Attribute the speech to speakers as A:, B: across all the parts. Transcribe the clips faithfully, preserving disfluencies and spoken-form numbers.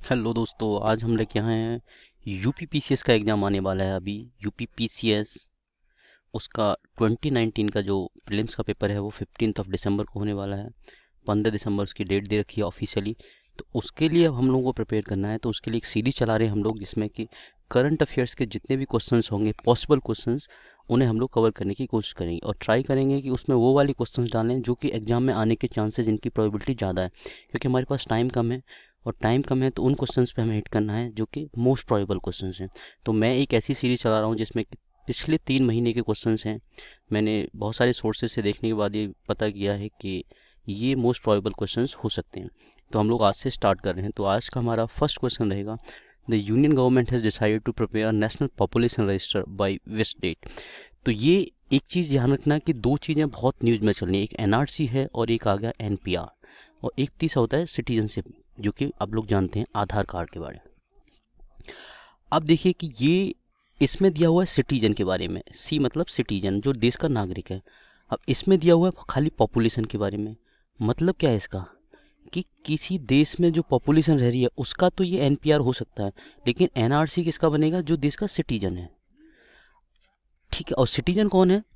A: Hello दोस्तों, आज हम लेके आए हैं यूपीपीसीएस का एग्ज़ाम आने वाला है। अभी यूपीपीसीएस उसका ट्वेंटी नाइनटीन का जो प्रीलिम्स का पेपर है वो फिफ्टींथ ऑफ दिसंबर को होने वाला है। पंद्रह दिसंबर उसकी डेट दे रखी है ऑफिशियली। तो उसके लिए अब हम लोगों को प्रिपेयर करना है। तो उसके लिए एक सीरीज चला रहे हैं हम लोग, जिसमें कि करंट अफेयर्स के जितने भी क्वेश्चंस होंगे, पॉसिबल क्वेश्चंस, उन्हें हम लोग कवर करने की कोशिश करेंगे और ट्राई करेंगे कि उसमें वो वाले क्वेश्चंस डालें जो कि एग्जाम में आने के चांसेस, जिनकी प्रोबेबिलिटी ज़्यादा है। क्योंकि हमारे पास टाइम कम है और टाइम कम है तो उन क्वेश्चंस पे हमें हिट करना है जो कि मोस्ट प्रोबेबल क्वेश्चंस हैं। तो मैं एक ऐसी सीरीज चला रहा हूँ जिसमें कि पिछले तीन महीने के क्वेश्चंस हैं। मैंने बहुत सारे सोर्सेज से देखने के बाद ये पता किया है कि ये मोस्ट प्रोबेबल क्वेश्चंस हो सकते हैं। तो हम लोग आज से स्टार्ट कर रहे हैं। तो आज का हमारा फर्स्ट क्वेश्चन रहेगा, the union government has decided to prepare national population register by which date. तो ये एक चीज़ ध्यान रखना कि दो चीज़ें बहुत न्यूज़ में चल रही हैं, एक एनआरसी है और एक आ गया एनपीआर, और एक तीसरा होता है सिटीजनशिप, जो कि आप लोग जानते हैं आधार कार्ड के बारे में। अब देखिए कि ये इसमें दिया हुआ है सिटीजन के बारे में, सी मतलब सिटीजन, जो देश का नागरिक है। अब इसमें दिया हुआ है खाली पॉपुलेशन के बारे में। मतलब क्या है इसका, कि किसी देश में जो पॉपुलेशन रह रही है उसका तो ये एनपीआर हो सकता है, लेकिन एनआरसी किसका बनेगा, जो देश का सिटीजन है। ठीक है, और सिटीजन कौन है,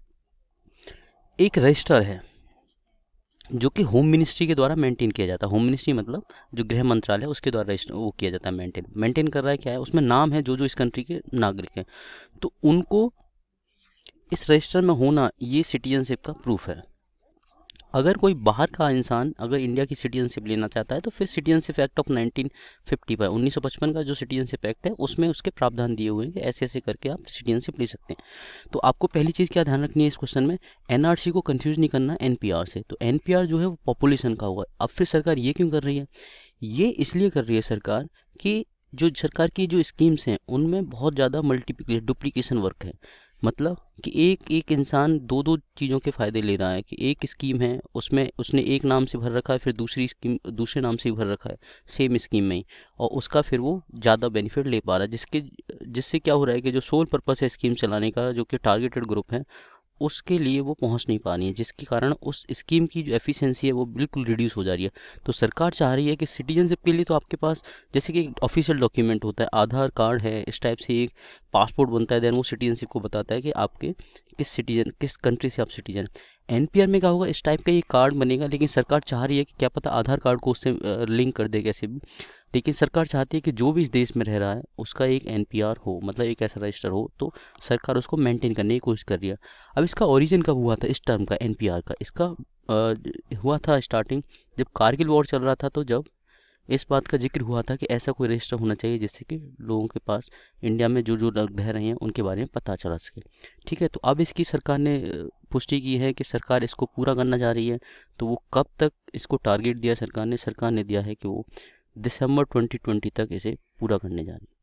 A: एक रजिस्टर है जो कि होम मिनिस्ट्री के द्वारा मेंटेन किया जाता है। होम मिनिस्ट्री मतलब जो गृह मंत्रालय है उसके द्वारा वो किया जाता है, मेंटेन मेंटेन कर रहा है। क्या है उसमें नाम है जो जो इस कंट्री के नागरिक हैं, तो उनको इस रजिस्टर में होना ये सिटीजनशिप का प्रूफ है। अगर कोई बाहर का इंसान अगर इंडिया की सिटीजनशिप लेना चाहता है तो फिर citizenship act of nineteen fifty five उन्नीस सौ पचपन का जो सिटीजनशिप एक्ट है उसमें उसके प्रावधान दिए हुए हैं कि ऐसे ऐसे करके आप सिटीजनशिप ले सकते हैं। तो आपको पहली चीज़ क्या ध्यान रखनी है इस क्वेश्चन में, एनआरसी को कंफ्यूज नहीं करना एनपीआर से। तो एनपीआर जो है वो पॉपुलेशन का होगा। अब फिर सरकार ये क्यों कर रही है, ये इसलिए कर रही है सरकार कि जो सरकार की जो स्कीम्स हैं उनमें बहुत ज़्यादा मल्टीप्लिकेशन डुप्लीकेशन वर्क है। मतलब कि एक एक इंसान दो दो चीज़ों के फ़ायदे ले रहा है, कि एक स्कीम है उसमें उसने एक नाम से भर रखा है, फिर दूसरी स्कीम दूसरे नाम से भी भर रखा है सेम स्कीम में ही, और उसका फिर वो ज़्यादा बेनिफिट ले पा रहा है, जिसके जिससे क्या हो रहा है कि जो सोल पर्पस है स्कीम चलाने का, जो कि टारगेटेड ग्रुप है, उसके लिए वो पहुंच नहीं पा रही है, जिसके कारण उस स्कीम की जो एफिशिएंसी है वो बिल्कुल रिड्यूस हो जा रही है। तो सरकार चाह रही है कि सिटीजनशिप के लिए तो आपके पास जैसे कि ऑफिशियल डॉक्यूमेंट होता है, आधार कार्ड है, इस टाइप से एक पासपोर्ट बनता है, देन वो सिटीजनशिप को बताता है कि आपके किस सिटीजन किस कंट्री से आप सिटीजन। एनपीआर में क्या होगा, इस टाइप का ये कार्ड बनेगा, लेकिन सरकार चाह रही है कि क्या पता आधार कार्ड को उससे लिंक कर दे कैसे भी, लेकिन सरकार चाहती है कि जो भी इस देश में रह रहा है उसका एक एनपीआर हो, मतलब एक ऐसा रजिस्टर हो। तो सरकार उसको मेंटेन करने की कोशिश कर रही है। अब इसका ओरिजिन कब हुआ था इस टर्म का, एनपीआर का, इसका आ, हुआ था स्टार्टिंग जब कारगिल वॉर चल रहा था। तो जब इस बात का जिक्र हुआ था कि ऐसा कोई रजिस्टर होना चाहिए जिससे कि लोगों के पास इंडिया में जो जो लोग रह रहे हैं उनके बारे में पता चला सके। ठीक है, तो अब इसकी सरकार ने पुष्टि की है कि सरकार इसको पूरा करना चाह रही है। तो वो कब तक इसको टारगेट दिया सरकार ने, सरकार ने दिया है कि वो दिसंबर ट्वेंटी ट्वेंटी तक इसे पूरा करने जा रही है,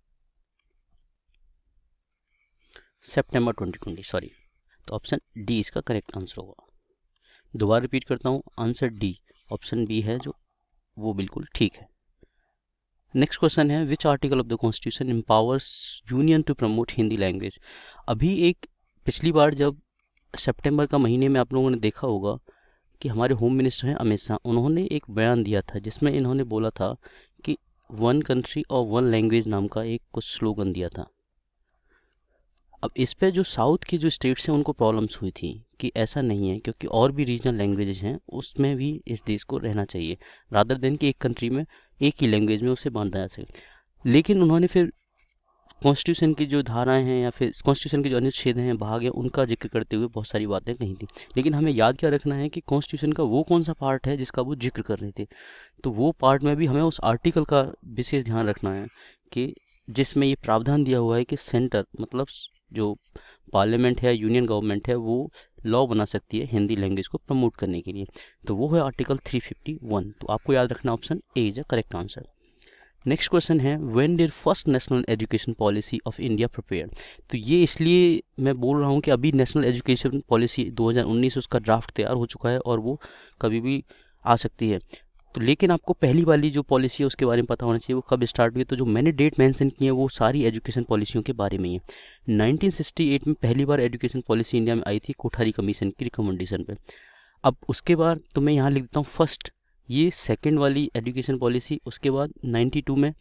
A: सितंबर ट्वेंटी ट्वेंटी सॉरी। तो ऑप्शन डी इसका करेक्ट आंसर होगा। दोबारा रिपीट करता हूँ, आंसर डी ऑप्शन बी है जो वो बिल्कुल ठीक है। नेक्स्ट क्वेश्चन है, which article of the constitution empowers union to promote Hindi language. अभी एक पिछली बार जब सितंबर का महीने में आप लोगों ने देखा होगा कि हमारे होम मिनिस्टर हैं अमित शाह, उन्होंने एक बयान दिया था जिसमें इन्होंने बोला था कि वन कंट्री और वन लैंग्वेज नाम का एक कुछ स्लोगन दिया था। अब इस पे जो साउथ के जो स्टेट्स हैं उनको प्रॉब्लम्स हुई थी कि ऐसा नहीं है, क्योंकि और भी रीजनल लैंग्वेजेस हैं, उसमें भी इस देश को रहना चाहिए, रादर देन कि एक कंट्री में एक ही लैंग्वेज में उसे बांधा जा सके। लेकिन उन्होंने फिर कॉन्स्टिट्यूशन की जो धाराएं हैं या फिर कॉन्स्टिट्यूशन के जो अनुच्छेद हैं, भाग हैं, उनका जिक्र करते हुए बहुत सारी बातें कही थी। लेकिन हमें याद क्या रखना है कि कॉन्स्टिट्यूशन का वो कौन सा पार्ट है जिसका वो जिक्र कर रहे थे। तो वो पार्ट में भी हमें उस आर्टिकल का विशेष ध्यान रखना है कि जिसमें ये प्रावधान दिया हुआ है कि सेंटर मतलब जो पार्लियामेंट है, यूनियन गवर्नमेंट है, वो लॉ बना सकती है हिंदी लैंग्वेज को प्रमोट करने के लिए। तो वो है आर्टिकल थ्री फिफ्टी वन। तो आपको याद रखना option A is a correct answer. Next question है, when did first national education policy of India prepare. तो ये इसलिए मैं बोल रहा हूँ कि अभी नेशनल एजुकेशन पॉलिसी दो हज़ार उन्नीस उसका ड्राफ्ट तैयार हो चुका है और वो कभी भी आ सकती है। तो लेकिन आपको पहली वाली जो पॉलिसी है उसके बारे में पता होना चाहिए वो कब स्टार्ट हुई। तो जो मैंने डेट मेंशन की है वो सारी एजुकेशन पॉलिसियों के बारे में ही है। नाइनटीन सिक्सटी एट में पहली बार एजुकेशन पॉलिसी इंडिया में आई थी कोठारी कमीशन की रिकमेंडेशन पे। अब उसके बाद तो मैं यहाँ लिख देता हूँ फर्स्ट, ये सेकंड वाली एजुकेशन पॉलिसी। उसके बाद बानवे में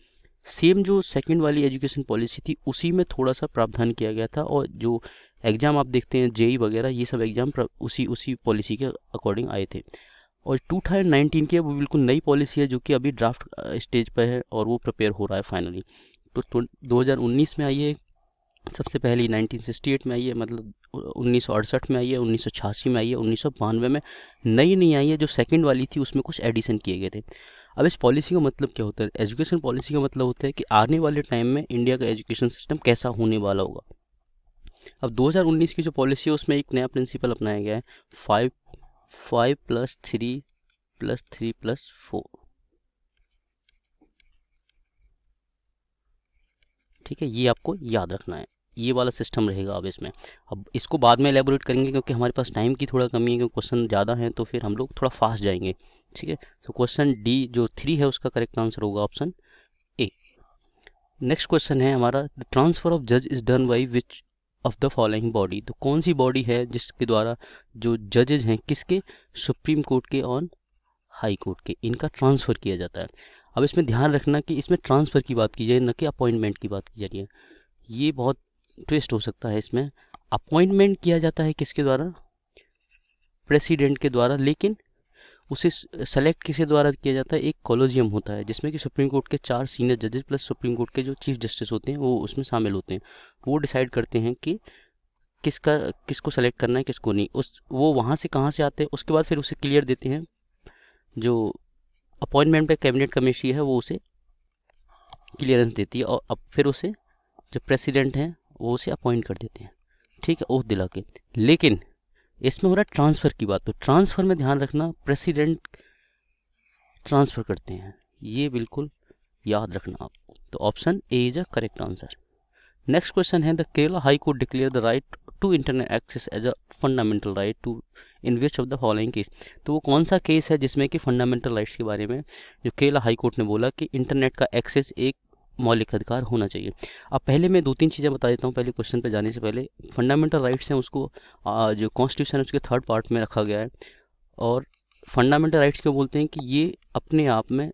A: सेम जो सेकंड वाली एजुकेशन पॉलिसी थी उसी में थोड़ा सा प्रावधान किया गया था, और जो एग्ज़ाम आप देखते हैं जेई वगैरह ये सब एग्ज़ाम उसी उसी पॉलिसी के अकॉर्डिंग आए थे। और टू थाउजेंड नाइनटीन की वो बिल्कुल नई पॉलिसी है जो कि अभी ड्राफ्ट स्टेज पर है और वो प्रिपेयर हो रहा है फाइनली। तो दो हज़ार उन्नीस में आई है, सबसे पहली नाइनटीन सिक्सटी एट में आई है, मतलब उन्नीस सौ अड़सठ में आई है, उन्नीस सौ छियासी में आई है, उन्नीस सौ बानवे में नई नहीं आई है। जो सेकंड वाली थी उसमें कुछ एडिशन किए गए थे। अब इस पॉलिसी का मतलब क्या होता है? एजुकेशन पॉलिसी का मतलब होता है कि आने वाले टाइम में इंडिया का एजुकेशन सिस्टम कैसा होने वाला होगा। अब दो हज़ार उन्नीस की जो पॉलिसी है उसमें एक नया प्रिंसिपल अपनाया गया है, five five plus three plus three plus four. ठीक है, ये आपको याद रखना है, ये वाला सिस्टम रहेगा अब इसमें। अब इसको बाद में एलेबोरेट करेंगे क्योंकि हमारे पास टाइम की थोड़ा कमी है, क्योंकि क्वेश्चन ज़्यादा हैं तो फिर हम लोग थोड़ा फास्ट जाएंगे। ठीक है, तो क्वेश्चन डी जो थ्री है उसका करेक्ट आंसर होगा ऑप्शन ए। नेक्स्ट क्वेश्चन है हमारा, द ट्रांसफर ऑफ जज is done by which of the following body. तो कौन सी बॉडी है जिसके द्वारा जो जजेज हैं किसके, सुप्रीम कोर्ट के और हाई कोर्ट के, इनका ट्रांसफ़र किया जाता है। अब इसमें ध्यान रखना कि इसमें ट्रांसफ़र की बात की जाए न कि अपॉइंटमेंट की बात की जा रही है। ये बहुत ट्विस्ट हो सकता है इसमें। अपॉइंटमेंट किया जाता है किसके द्वारा, प्रेसिडेंट के द्वारा, लेकिन उसे सेलेक्ट किसके द्वारा किया जाता है, एक कॉलेजियम होता है जिसमें कि सुप्रीम कोर्ट के चार सीनियर जजेस प्लस सुप्रीम कोर्ट के जो चीफ जस्टिस होते हैं वो उसमें शामिल होते हैं। वो डिसाइड करते हैं कि किसका किसको सेलेक्ट करना है किसको नहीं। उस वो वहाँ से कहाँ से आते हैं, उसके बाद फिर उसे क्लियर देते हैं। जो अपॉइंटमेंट पे कैबिनेट कमेटी है वो उसे क्लियरेंस देती है, और अब फिर उसे जो प्रेसिडेंट हैं वो उसे अपॉइंट कर देते हैं। ठीक है, ओथ दिला के। लेकिन इसमें हो रहा है ट्रांसफ़र की बात, तो ट्रांसफ़र में ध्यान रखना प्रेसिडेंट ट्रांसफ़र करते हैं, ये बिल्कुल याद रखना आप। तो option A is a correct answer. Next question है, the Kerala high court declare the right to internet access as a fundamental right to in which of the following case. तो वो कौन सा केस है जिसमें कि फंडामेंटल राइट्स के बारे में जो केरला हाई कोर्ट ने बोला कि इंटरनेट का एक्सेस एक मौलिक अधिकार होना चाहिए। अब पहले मैं दो तीन चीज़ें बता देता हूँ पहले क्वेश्चन पे जाने से पहले। फंडामेंटल राइट्स हैं उसको आ, जो कॉन्स्टिट्यूशन है उसके थर्ड पार्ट में रखा गया है, और फंडामेंटल राइट्स क्यों बोलते हैं कि ये अपने आप में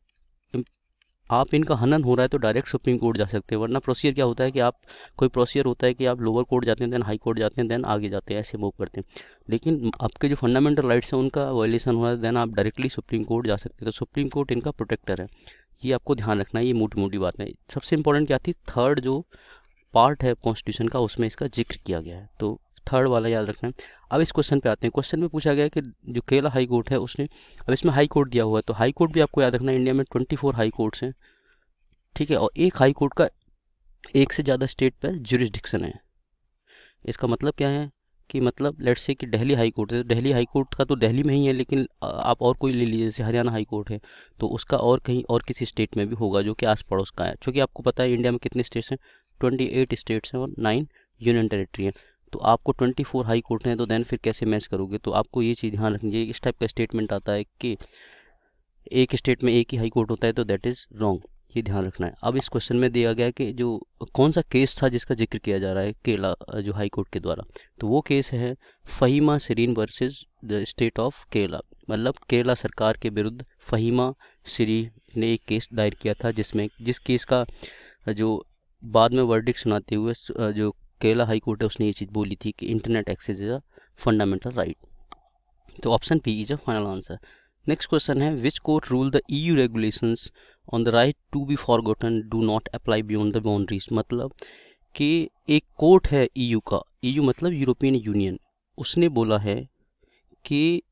A: आप इनका हनन हो रहा है तो डायरेक्ट सुप्रीम कोर्ट जा सकते हैं। वरना प्रोसीजर क्या होता है कि आप कोई प्रोसीजर होता है कि आप लोअर कोर्ट जाते हैं, देन हाई कोर्ट जाते हैं, देन आगे जाते हैं, ऐसे मूव करते हैं। लेकिन आपके जो फंडामेंटल राइट्स हैं उनका वायलेशन हुआ है, देन आप डायरेक्टली सुप्रीम कोर्ट जा सकते हैं। तो सुप्रीम कोर्ट इनका प्रोटेक्टर है, ये आपको ध्यान रखना है। ये मोटी मोटी बात है। सबसे इंपॉर्टेंट क्या थी, थर्ड जो पार्ट है कॉन्स्टिट्यूशन का उसमें इसका जिक्र किया गया है, तो थर्ड वाला याद रखना है। अब इस क्वेश्चन पे आते हैं। क्वेश्चन में पूछा गया है कि जो केरला हाई कोर्ट है उसने, अब इसमें हाई कोर्ट दिया हुआ है, तो हाई कोर्ट भी आपको याद रखना है। इंडिया में ट्वेंटी फोर हाई कोर्ट्स हैं, ठीक है, और एक हाई कोर्ट का एक से ज़्यादा स्टेट पर ज्यूरिसडिक्शन है। इसका मतलब क्या है कि मतलब लेट्स से कि दिल्ली हाई कोर्ट है, दिल्ली हाई कोर्ट का तो दिल्ली में ही है, लेकिन आप और कोई ले लीजिए, जैसे हरियाणा हाई कोर्ट है तो उसका और कहीं और किसी स्टेट में भी होगा जो कि आस पड़ोस का है। क्योंकि आपको पता है इंडिया में कितने स्टेट्स हैं, अट्ठाईस स्टेट्स हैं और नाइन यूनियन टेरिटरी हैं। तो आपको चौबीस हाई कोर्ट हैं, तो देन फिर कैसे मैच करोगे। तो आपको ये चीज़ ध्यान रखनी है। इस टाइप का स्टेटमेंट आता है कि एक स्टेट में एक ही हाई कोर्ट होता है, तो दैट इज़ रॉन्ग, ये ध्यान रखना है। अब इस क्वेश्चन में दिया गया है कि जो कौन सा केस था जिसका जिक्र किया जा रहा है केरला जो हाई कोर्ट के द्वारा, तो वो केस है Faheema Shirin versus the state of Kerala. मतलब केरला सरकार के विरुद्ध फहीमा सिरी ने एक केस दायर किया था, जिसमें जिस केस का जो बाद में वर्डिक्ट सुनाते हुए जो केरला हाई कोर्ट है उसने ये चीज़ बोली थी कि internet access is a fundamental right. तो option P is a final answer. Next question है, which court rule the E U regulations on the right to be forgotten do not apply beyond the boundaries. मतलब कि एक court है E U का, E U मतलब European Union, उसने बोला है कि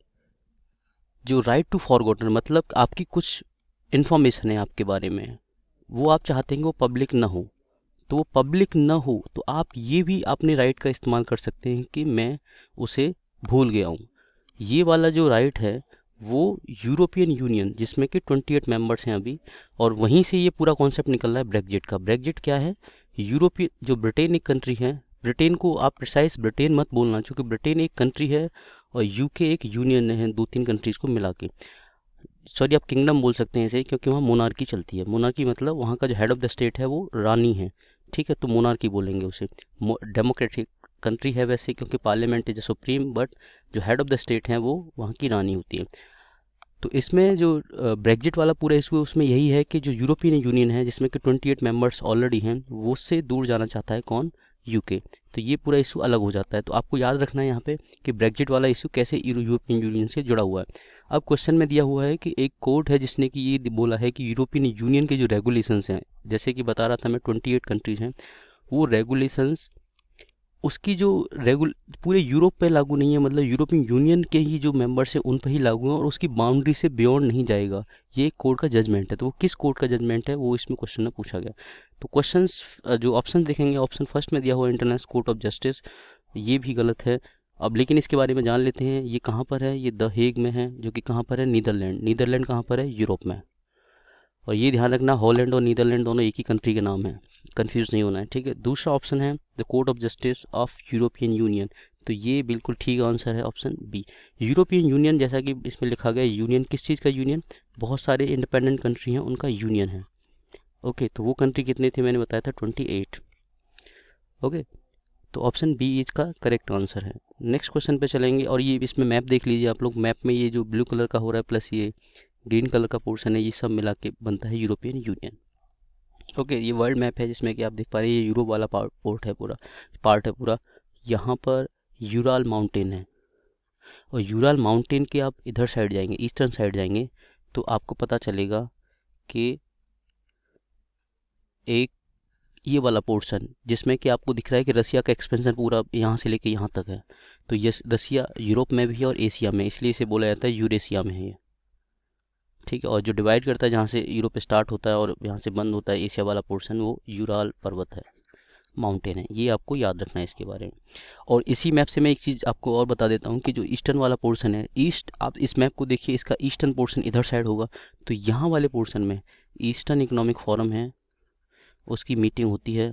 A: जो राइट टू फॉरगॉटन मतलब आपकी कुछ इन्फॉर्मेशन है आपके बारे में, वो आप चाहते हैं कि वो पब्लिक ना हो, तो वो पब्लिक ना हो तो आप ये भी अपने राइट का इस्तेमाल कर सकते हैं कि मैं उसे भूल गया हूँ। ये वाला जो राइट है वो यूरोपियन यूनियन जिसमें कि अट्ठाईस मेंबर्स हैं अभी, और वहीं से ये पूरा कॉन्सेप्ट निकल रहा है ब्रेक्जिट का। ब्रेक्जिट क्या है, यूरोपियन जो ब्रिटेन एक कंट्री है, ब्रिटेन को आप प्रिसाइज ब्रिटेन मत बोलना क्योंकि ब्रिटेन एक कंट्री है और यूके एक यूनियन है, दो तीन कंट्रीज को मिला के। सॉरी आप किंगडम बोल सकते हैं इसे, क्योंकि वहाँ मोनार्की चलती है। मोनार्की मतलब वहाँ का जो हेड ऑफ द स्टेट है वो रानी है, ठीक है, तो मोनार्की बोलेंगे उसे। डेमोक्रेटिक कंट्री है वैसे क्योंकि पार्लियामेंट इज सुप्रीम, बट जो हेड ऑफ द स्टेट है वो वहाँ की रानी होती है। तो इसमें जो ब्रेग्जिट वाला पूरा इशू है उसमें यही है कि जो यूरोपियन यूनियन है जिसमें कि अट्ठाईस मेंबर्स ऑलरेडी हैं, वो उससे दूर जाना चाहता है कौन, यूके। तो ये पूरा इशू अलग हो जाता है। तो आपको याद रखना है यहाँ पे कि ब्रेग्जिट वाला इशू कैसे यूरोपियन यूनियन से जुड़ा हुआ है। अब क्वेश्चन में दिया हुआ है कि एक कोर्ट है जिसने कि ये बोला है कि यूरोपियन यूनियन के जो रेगुलेशंस हैं, जैसे कि बता रहा था मैं अट्ठाईस कंट्रीज हैं, वो रेगुलेशंस उसकी जो रेगुल पूरे यूरोप पे लागू नहीं है, मतलब यूरोपियन यूनियन के ही जो मेंबर्स हैं उन पर ही लागू है और उसकी बाउंड्री से बियॉन्ड नहीं जाएगा। ये एक कोर्ट का जजमेंट है। तो वो किस कोर्ट का जजमेंट है वो इसमें क्वेश्चन में पूछा गया। तो क्वेश्चंस जो ऑप्शन देखेंगे, ऑप्शन फर्स्ट में दिया हुआ इंटरनेशनल कोर्ट ऑफ जस्टिस, ये भी गलत है। अब लेकिन इसके बारे में जान लेते हैं। ये कहाँ पर है, ये द हेग में है, जो कि कहाँ पर है, नीदरलैंड। नीदरलैंड कहाँ पर है, यूरोप में। और ये ध्यान रखना हॉलैंड और नीदरलैंड दोनों एक ही कंट्री के नाम है, कंफ्यूज नहीं होना है, ठीक है। दूसरा ऑप्शन है the court of justice of European Union. तो ये बिल्कुल ठीक आंसर है ऑप्शन बी। यूरोपियन यूनियन जैसा कि इसमें लिखा गया, यूनियन किस चीज़ का यूनियन, बहुत सारे इंडिपेंडेंट कंट्री हैं उनका यूनियन है। ओके, तो वो कंट्री कितने थे मैंने बताया था अट्ठाईस। ओके, तो ऑप्शन बी इज का करेक्ट आंसर है। नेक्स्ट क्वेश्चन पे चलेंगे और ये इसमें मैप देख लीजिए आप लोग। मैप में ये जो ब्लू कलर का हो रहा है प्लस ये ग्रीन कलर का पोर्शन है, ये सब मिला के बनता है यूरोपियन यूनियन। ओके, ये वर्ल्ड मैप है जिसमें कि आप देख पा रहे हैं ये यूरोप वाला पोर्ट है, पूरा पार्ट है पूरा। यहाँ पर यूराल माउंटेन है और यूराल माउंटेन के आप इधर साइड जाएंगे, ईस्टर्न साइड जाएंगे, तो आपको पता चलेगा कि एक ये वाला पोर्शन जिसमें कि आपको दिख रहा है कि रसिया का एक्सपेंशन पूरा यहाँ से लेके यहाँ तक है। तो ये रसिया यूरोप में भी है और एशिया में, इसलिए इसे बोला जाता है यूरेशिया में है ये, ठीक है। और जो डिवाइड करता है जहाँ से यूरोप स्टार्ट होता है और यहाँ से बंद होता है एशिया वाला पोर्शन, वो यूराल पर्वत है, माउंटेन है। ये आपको याद रखना है इसके बारे में। और इसी मैप से मैं एक चीज़ आपको और बता देता हूँ कि जो ईस्टर्न वाला पोर्शन है, ईस्ट, आप इस मैप को देखिए, इसका ईस्टर्न पोर्शन इधर साइड होगा। तो यहाँ वाले पोर्शन में ईस्टर्न इकोनॉमिक फोरम है, उसकी मीटिंग होती है।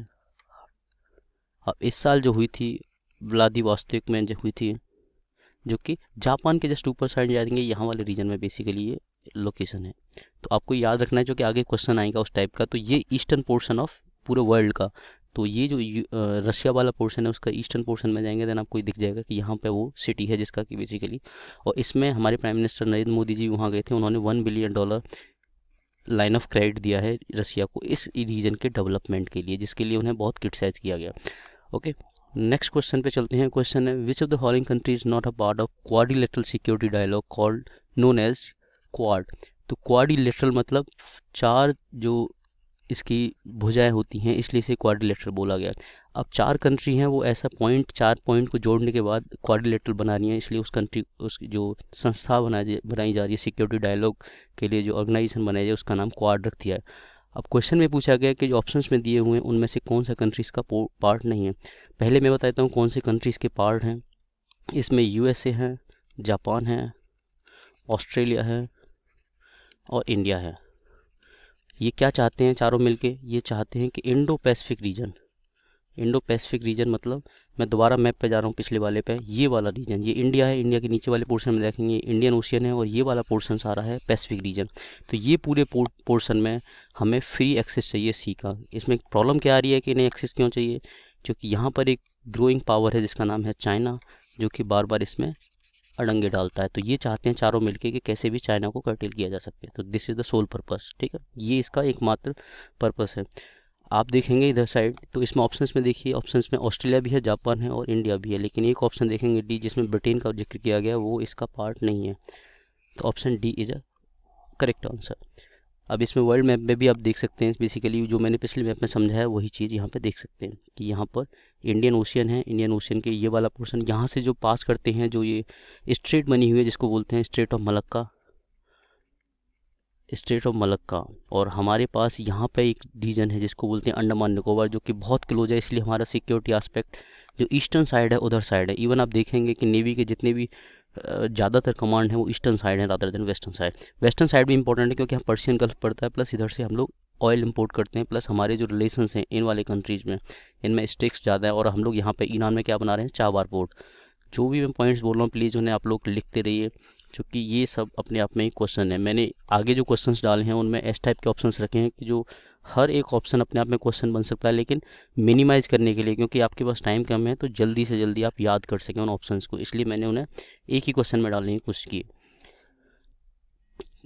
A: अब इस साल जो हुई थी व्लादिवोस्तोक में जो हुई थी, जो कि जापान के जस्ट ऊपर साइड जाएंगे, यहाँ वाले रीजन में बेसिकली ये लोकेशन है। तो आपको याद रखना है, जो कि आगे क्वेश्चन आएगा उस टाइप का। तो ये ईस्टर्न पोर्शन ऑफ पूरे वर्ल्ड का, तो ये जो रशिया वाला पोर्शन है उसका ईस्टर्न पोर्शन में जाएंगे, देन आपको दिख जाएगा कि यहाँ पे वो सिटी है जिसका कि बेसिकली, और इसमें हमारे प्राइम मिनिस्टर नरेंद्र मोदी जी वहाँ गए थे, उन्होंने one billion dollar line of credit दिया है रशिया को इस रीजन के डेवलपमेंट के लिए, जिसके लिए उन्हें बहुत क्रिटिसाइज किया गया। ओके, नेक्स्ट क्वेश्चन पे चलते हैं। क्वेश्चन है which of the following country is not a part of quadrilateral security dialogue called known as Quad. तो क्वाड्रिलेटरल मतलब चार जो इसकी भुजाएं होती हैं, इसलिए इसे क्वाड्रिलेटरल बोला गया। अब चार कंट्री हैं, वो ऐसा पॉइंट, चार पॉइंट को जोड़ने के बाद क्वाड्रिलेटरल बना रही हैं, इसलिए उस कंट्री, उस जो संस्था बनाई बनाई जा रही है सिक्योरिटी डायलॉग के लिए, जो ऑर्गेनाइजेशन बनाई जाए, उसका नाम क्वाड रख दिया है। अब क्वेश्चन में पूछा गया कि जो ऑप्शंस में दिए हुए हैं उनमें से कौन सा कंट्री इसका पार्ट नहीं है। पहले मैं बताता हूँ कौन से कंट्री इसके पार्ट हैं। इसमें यूएसए है, जापान है, ऑस्ट्रेलिया है और इंडिया है। ये क्या चाहते हैं चारों मिलके, ये चाहते हैं कि Indo Pacific region, Indo Pacific region मतलब, मैं दोबारा मैप पे जा रहा हूँ पिछले वाले पे, ये वाला रीजन, ये इंडिया है, इंडिया के नीचे वाले पोर्शन में देखेंगे इंडियन ओशियन है, और ये वाला पोर्शन सारा है पैसिफिक रीजन। तो ये पूरे पोर्शन में हमें फ्री एक्सेस चाहिए सी का। इसमें प्रॉब्लम क्या आ रही है कि इन्हें एक्सेस क्यों चाहिए, क्योंकि यहाँ पर एक ग्रोइंग पावर है जिसका नाम है चाइना, जो कि बार बार इसमें अड़ंगे डालता है। तो ये चाहते हैं चारों मिलके कि कैसे भी चाइना को कर्टेल किया जा सके। तो this is the sole purpose, ठीक है, ये इसका एकमात्र पर्पस है। आप देखेंगे इधर साइड, तो इसमें ऑप्शंस में देखिए, ऑप्शंस में ऑस्ट्रेलिया भी है, जापान है और इंडिया भी है, लेकिन एक ऑप्शन देखेंगे डी, जिसमें ब्रिटेन का जिक्र किया गया, वो इसका पार्ट नहीं है। तो option D is a correct answer. अब इसमें वर्ल्ड मैप में भी आप देख सकते हैं, बेसिकली जो मैंने पिछले मैप में समझाया वही चीज़ यहाँ पे देख सकते हैं कि यहाँ पर इंडियन ओशियन है, इंडियन ओशियन के ये वाला पोर्शन, यहाँ से जो पास करते हैं, जो ये स्ट्रेट बनी हुई है जिसको बोलते हैं strait of Malacca, strait of Malacca, और हमारे पास यहाँ पे एक रीजन है जिसको बोलते हैं अंडमान निकोबार, जो कि बहुत क्लोज है, इसलिए हमारा सिक्योरिटी एस्पेक्ट जो ईस्टर्न साइड है उधर साइड है। इवन आप देखेंगे कि नेवी के जितने भी ज़्यादातर कमांड है वो ईस्टर्न साइड है rather than western side. Western side भी इंपॉर्टेंट है क्योंकि यहाँ पर्शियन गल्फ पड़ता है, प्लस इधर से हम लोग ऑयल इंपोर्ट करते हैं, प्लस हमारे जो रिलेशंस हैं इन वाले कंट्रीज़ में, इनमें स्टेक्स ज़्यादा है, और हम लोग यहाँ पे ईरान में क्या बना रहे हैं, चाबार पोर्ट। जो भी मैं पॉइंट्स बोल रहा हूँ प्लीज़ उन्हें आप लोग लिखते रहिए, क्योंकि ये सब अपने आप में ही क्वेश्चन है। मैंने आगे जो क्वेश्चंस डाले हैं उनमें इस टाइप के ऑप्शंस रखे हैं कि जो हर एक ऑप्शन अपने आप में क्वेश्चन बन सकता है, लेकिन मिनिमाइज़ करने के लिए, क्योंकि आपके पास टाइम कम है, तो जल्दी से जल्दी आप याद कर सकें उन ऑप्शंस को, इसलिए मैंने उन्हें एक ही क्वेश्चन में डालने की कोशिश की।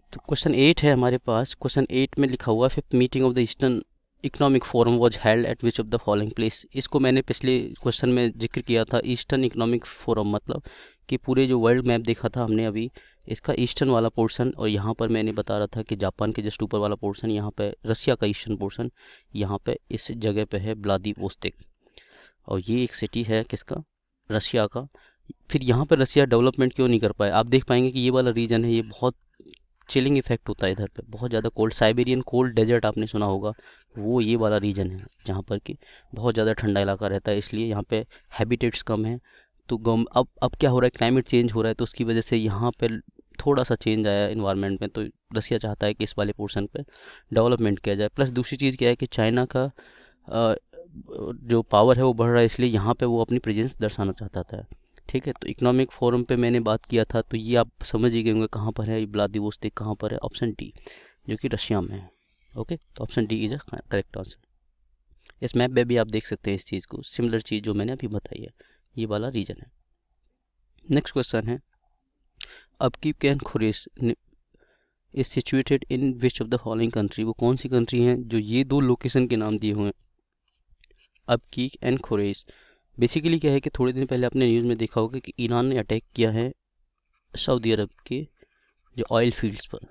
A: तो क्वेश्चन एट है हमारे पास। क्वेश्चन एट में लिखा हुआ fifth meeting of the eastern economic forum was held at which of the following place. इसको मैंने पिछले क्वेश्चन में जिक्र किया था। ईस्टर्न इकोनॉमिक फोरम मतलब कि पूरे जो वर्ल्ड मैप देखा था हमने अभी, इसका ईस्टर्न वाला पोर्शन, और यहाँ पर मैंने बता रहा था कि जापान के जस्ट ऊपर वाला पोर्शन, यहाँ पे रसिया का ईस्टर्न पोर्शन, यहाँ पे इस जगह पे है व्लादिवोस्तोक, और ये एक सिटी है किसका, रसिया का। फिर यहाँ पर रसिया डेवलपमेंट क्यों नहीं कर पाए, आप देख पाएंगे कि ये वाला रीजन है, ये बहुत चिलिंग इफेक्ट होता है इधर पे, बहुत ज़्यादा कोल्ड, साइबेरियन कोल्ड डेजर्ट आपने सुना होगा, वो ये वाला रीजन है जहाँ पर कि बहुत ज़्यादा ठंडा इलाका रहता है, इसलिए यहाँ पे हैबिटेट्स कम है। तो गम अब अब क्या हो रहा है, क्लाइमेट चेंज हो रहा है, तो उसकी वजह से यहाँ पे थोड़ा सा चेंज आया है इन्वायरमेंट में, तो रसिया चाहता है कि इस वाले पोर्शन पे डेवलपमेंट किया जाए। प्लस दूसरी चीज़ क्या है कि चाइना का आ, जो पावर है वो बढ़ रहा है, इसलिए यहाँ पे वो अपनी प्रेजेंस दर्शाना चाहता था। ठीक है, तो इकोनॉमिक फोरम पे मैंने बात किया था, तो ये आप समझ ही गए होंगे कहाँ पर है, व्लादिवोस्तोक कहाँ पर है, ऑप्शन डी जो कि रशिया में है। ओके, तो option D is a correct answer. इस मैप में भी आप देख सकते हैं इस चीज़ को, सिमिलर चीज़ जो मैंने अभी बताई है, ये वाला रीजन है। नेक्स्ट क्वेश्चन है, अब की कैन खुरेस is situated in which of the following country. वो कौन सी कंट्री हैं जो ये दो लोकेशन के नाम दिए हुए हैं, अब की एंड खुरेस। बेसिकली क्या है कि थोड़े दिन पहले आपने न्यूज़ में देखा होगा कि ईरान ने अटैक किया है सऊदी अरब के जो ऑयल फील्ड्स पर,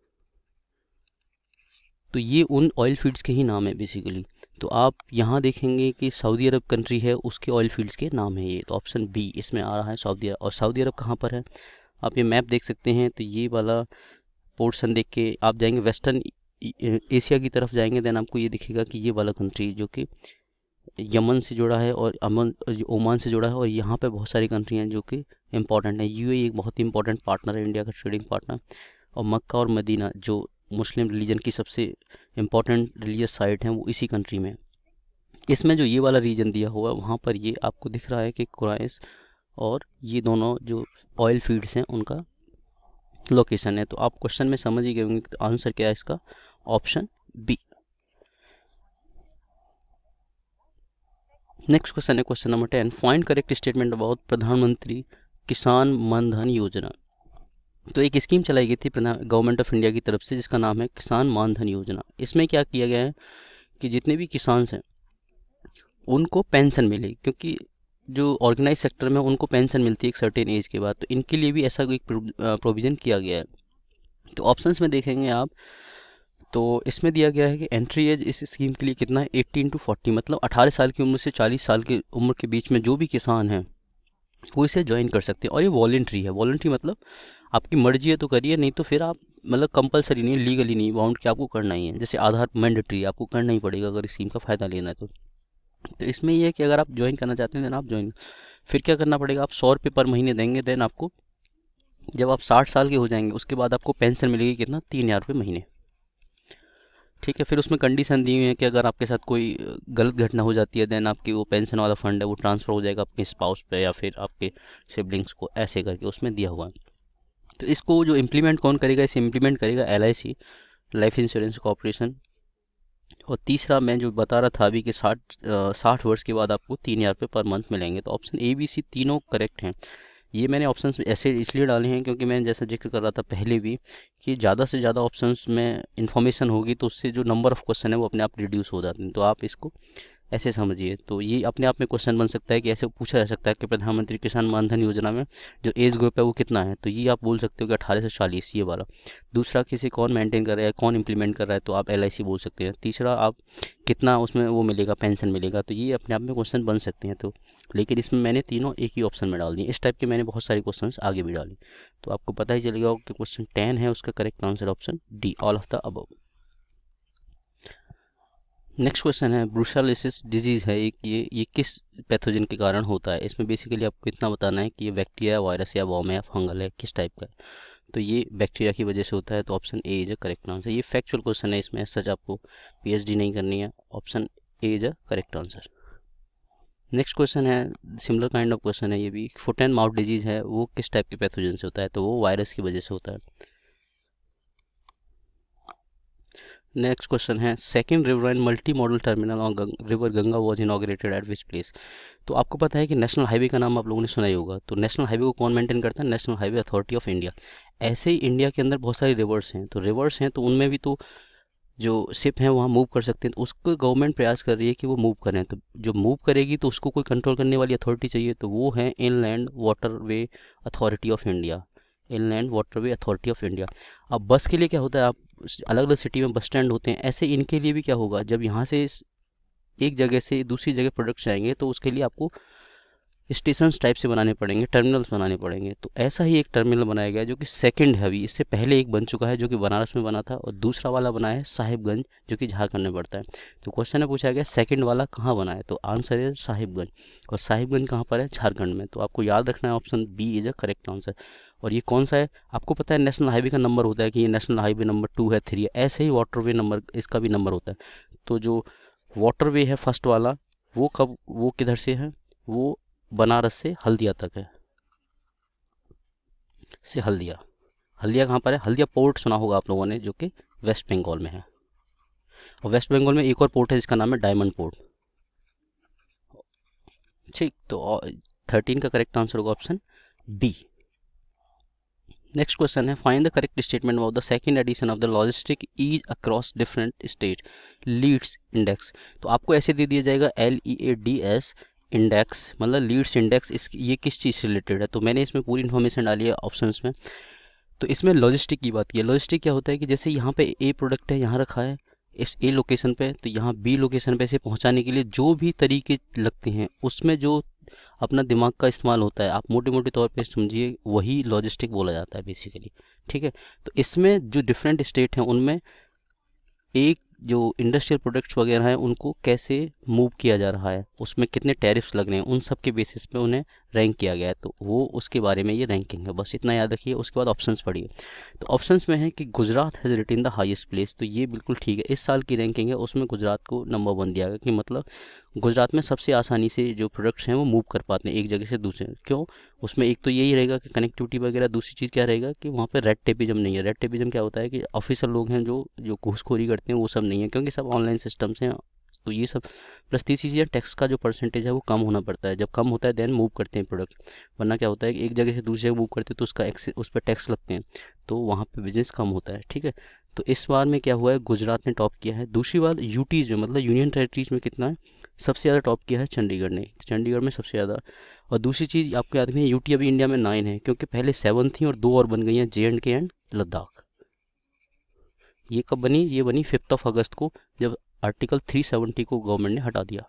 A: तो ये उन ऑयल फील्ड्स के ही नाम है बेसिकली। तो आप यहाँ देखेंगे कि सऊदी अरब कंट्री है, उसके ऑयल फील्ड्स के नाम है ये, तो ऑप्शन बी इसमें आ रहा है सऊदी अरब। और सऊदी अरब कहाँ पर है, आप ये मैप देख सकते हैं, तो ये वाला पोर्शन देख के आप जाएंगे वेस्टर्न एशिया की तरफ जाएंगे, देन आपको ये दिखेगा कि ये वाला कंट्री जो कि यमन से जुड़ा है और अमन ओमान से जुड़ा है, और यहाँ पे बहुत सारी कंट्री हैं जो कि इम्पॉर्टेंट है। यूएई एक बहुत ही इंपॉर्टेंट पार्टनर है, इंडिया का ट्रेडिंग पार्टनर, और मक्का और मदीना जो मुस्लिम रिलीजन की सबसे इम्पॉर्टेंट रिलीजियस साइट हैं वो इसी कंट्री में। इसमें जो ये वाला रीजन दिया हुआ है वहाँ पर ये आपको दिख रहा है कि कुरैश और ये दोनों जो ऑयल फील्ड्स हैं उनका लोकेशन है। तो आप क्वेश्चन में समझ ही गए होंगे, तो आंसर क्या है इसका, ऑप्शन बी। नेक्स्ट क्वेश्चन है question number ten, find correct statement about Pradhanmantri Kisan मान धन योजना। तो एक स्कीम चलाई गई थी गवर्नमेंट ऑफ इंडिया की तरफ से जिसका नाम है किसान मान धन योजना। इसमें क्या किया गया है कि जितने भी किसान हैं उनको पेंशन मिले, क्योंकि जो ऑर्गेनाइज सेक्टर में उनको पेंशन मिलती है एक सर्टेन एज के बाद, तो इनके लिए भी ऐसा कोई प्रोविज़न किया गया है। तो ऑप्शंस में देखेंगे आप, तो इसमें दिया गया है कि एंट्री एज इस स्कीम के लिए कितना है, एटीन टू फोर्टी, मतलब अठारह साल की उम्र से चालीस साल की उम्र के बीच में जो भी किसान हैं वो इसे ज्वाइन कर सकते हैं। और ये वॉलंटरी है, वॉलंटरी मतलब आपकी मर्जी है तो करिए, नहीं तो फिर आप मतलब कंपलसरी नहीं, लीगली नहीं बाउंड कि आपको करना ही है। जैसे आधार मैंडेटरी, आपको करना ही पड़ेगा अगर इस स्कीम का फ़ायदा लेना है तो। तो इसमें यह है कि अगर आप ज्वाइन करना चाहते हैं देन आप ज्वाइन, फिर क्या करना पड़ेगा, आप सौ रुपये पर महीने देंगे, देन आपको जब आप साठ साल के हो जाएंगे उसके बाद आपको पेंशन मिलेगी कितना, तीन हज़ार रुपये महीने। ठीक है, फिर उसमें कंडीशन दी हुई है कि अगर आपके साथ कोई गलत घटना हो जाती है देन आपकी वो पेंशन वाला फंड है वो ट्रांसफ़र हो जाएगा आपके स्पाउस पे या फिर आपके सिबलिंग्स को, ऐसे करके उसमें दिया हुआ है। तो इसको जो इम्प्लीमेंट कौन करेगा, इसे इम्प्लीमेंट करेगा L I C, life insurance corporation. और तीसरा मैं जो बता रहा था अभी कि साठ साठ वर्ष के बाद आपको तीन हज़ार रुपये पर मंथ मिलेंगे। तो ऑप्शन ए बी सी तीनों करेक्ट हैं। ये मैंने ऑप्शंस ऐसे इसलिए डाले हैं क्योंकि मैंने जैसा जिक्र कर रहा था पहले भी कि ज़्यादा से ज़्यादा ऑप्शंस में इन्फॉर्मेशन होगी तो उससे जो नंबर ऑफ़ क्वेश्चन है वो अपने आप रिड्यूस हो जाते हैं। तो आप इसको ऐसे समझिए, तो ये अपने आप में क्वेश्चन बन सकता है कि ऐसे पूछा जा सकता है कि प्रधानमंत्री किसान मान धन योजना में जो एज ग्रुप है वो कितना है, तो ये आप बोल सकते हो कि अठारह से चालीस, ये वाला। दूसरा, किसी कौन मेंटेन कर रहा है, कौन इंप्लीमेंट कर रहा है, तो आप एल आई सी बोल सकते हैं। तीसरा, आप कितना उसमें वो मिलेगा, पेंशन मिलेगा, तो ये अपने आप में क्वेश्चन बन सकते हैं। तो लेकिन इसमें मैंने तीनों एक ही ऑप्शन में डाल दिए। इस टाइप के मैंने बहुत सारे क्वेश्चन आगे भी डाले, तो आपको पता ही चलेगा कि क्वेश्चन टेन है उसका correct answer option D, all of the above. Next question है, ब्रुसेलोसिस डिजीज़ है एक, ये ये किस पैथोजन के कारण होता है। इसमें बेसिकली आपको इतना बताना है कि ये बैक्टीरिया, वायरस या वॉर्म है या फंगल है, किस टाइप का है। तो ये बैक्टीरिया की वजह से होता है, तो option A is a correct answer. ये फैक्चुअल क्वेश्चन है, इसमें सच आपको पीएचडी नहीं करनी है, option A is a correct answer. Next question है, सिमिलर काइंड ऑफ क्वेश्चन है ये भी, फुट एंड माउथ डिजीज़ है वो किस टाइप के पैथोजन से होता है, तो वो वायरस की वजह से होता है। नेक्स्ट क्वेश्चन है, second river and multi modal terminal on river Ganga was inaugurated at which place. तो आपको पता है कि नेशनल हाईवे का नाम आप लोगों ने सुना ही होगा, तो नेशनल हाईवे को कौन मेंटेन करता है, national highway authority of India. ऐसे ही इंडिया के अंदर बहुत सारी रिवर्स हैं, तो रिवर्स हैं तो उनमें भी तो जो शिप हैं वहाँ मूव कर सकते हैं, तो उसको गवर्नमेंट प्रयास कर रही है कि वो मूव करें। तो जो मूव करेगी तो उसको कोई कंट्रोल करने वाली अथॉरिटी चाहिए, तो वो है inland waterway authority of India, inland waterway authority of India. अब बस के लिए क्या होता है, आप अलग अलग सिटी में बस स्टैंड होते हैं, ऐसे इनके लिए भी क्या होगा, जब यहाँ से एक जगह से दूसरी जगह प्रोडक्ट्स जाएंगे तो उसके लिए आपको स्टेशंस टाइप से बनाने पड़ेंगे, टर्मिनल्स बनाने पड़ेंगे। तो ऐसा ही एक टर्मिनल बनाया गया है जो कि सेकंड है अभी, इससे पहले एक बन चुका है जो कि बनारस में बना था, और दूसरा वाला बना है साहिबगंज जो कि झारखंड में पड़ता है। तो क्वेश्चन में पूछा गया सेकंड वाला कहाँ बना है, तो आंसर है साहिबगंज, और साहिबगंज कहाँ पर है, झारखंड में। तो आपको याद रखना है option B is a correct answer. और ये कौन सा है, आपको पता है नेशनल हाईवे का नंबर होता है कि ये नेशनल हाईवे नंबर टू है, थ्री है, ऐसे ही वाटरवे नंबर इसका भी नंबर होता है। तो जो वाटरवे है फर्स्ट वाला, वो कब, वो किधर से है, वो बनारस से हल्दिया तक है, से हल्दिया। हल्दिया कहाँ पर है, हल्दिया पोर्ट सुना होगा आप लोगों ने, जो कि वेस्ट बंगाल में है। और वेस्ट बंगाल में एक और पोर्ट है जिसका नाम है डायमंड पोर्ट। ठीक, तो थर्टीन का करेक्ट आंसर होगा ऑप्शन बी। नेक्स्ट क्वेश्चन है, find the correct statement of the second edition of the logistic ease across different state leads index. तो आपको ऐसे दे दिया जाएगा L E A D S index, मतलब लीड्स इंडेक्स, इस ये किस चीज़ से रिलेटेड है। तो मैंने इसमें पूरी इन्फॉर्मेशन डाली है ऑप्शंस में। तो इसमें लॉजिस्टिक की बात की है। लॉजिस्टिक क्या होता है कि जैसे यहाँ पे ए प्रोडक्ट है, यहाँ रखा है इस ए लोकेशन पे, तो यहाँ बी लोकेशन पे से पहुँचाने के लिए जो भी तरीके लगते हैं उसमें जो अपना दिमाग का इस्तेमाल होता है, आप मोटे मोटे तौर पे समझिए, वही लॉजिस्टिक बोला जाता है बेसिकली। ठीक है, तो इसमें जो डिफरेंट स्टेट हैं उनमें एक जो इंडस्ट्रियल प्रोडक्ट्स वगैरह हैं उनको कैसे मूव किया जा रहा है, उसमें कितने टैरिफ्स लग रहे हैं, उन सब के बेसिस पे उन्हें रैंक किया गया है। तो वो उसके बारे में ये रैंकिंग है, बस इतना याद रखिए। उसके बाद ऑप्शंस पढ़िए। तो ऑप्शंस में है कि Gujarat has retain the highest place, तो ये बिल्कुल ठीक है। इस साल की रैंकिंग है उसमें गुजरात को नंबर वन दिया गया, कि मतलब गुजरात में सबसे आसानी से जो प्रोडक्ट्स हैं वो मूव कर पाते हैं एक जगह से दूसरे। क्यों, उसमें एक तो यही रहेगा कि कनेक्टिविटी वगैरह, दूसरी चीज़ क्या रहेगा कि वहाँ पे रेड टेपिज्म नहीं है। रेड टेपिज्म क्या होता है कि ऑफिशियल लोग हैं जो जो घूसखोरी करते हैं, वो सब नहीं है, क्योंकि सब ऑनलाइन सिस्टम्स हैं। तो ये सब प्लस तीसरी चीज़, टैक्स का जो परसेंटेज है वो कम होना पड़ता है। जब कम होता है देन मूव करते हैं प्रोडक्ट, वरना क्या होता है कि एक जगह से दूसरी जगह मूव करते हैं तो उसका एक्स उस पर टैक्स लगते हैं, तो वहाँ पे बिजनेस कम होता है। ठीक है, तो इस बार में क्या हुआ है, गुजरात ने टॉप किया है। दूसरी बात यूटीज़ में, मतलब यूनियन टेरिटरीज में कितना है, सबसे ज़्यादा टॉप किया है चंडीगढ़ ने, चंडीगढ़ में सबसे ज़्यादा। और दूसरी चीज़ आपको याद रखनी है, यूटी अभी इंडिया में नाइन है, क्योंकि पहले सेवन थी और दो और बन गई हैं, J and K and Ladakh. ये कब बनी, ये बनी फिफ्थ ऑफ अगस्त को, जब आर्टिकल थ्री सेवेंटी को गवर्नमेंट ने हटा दिया।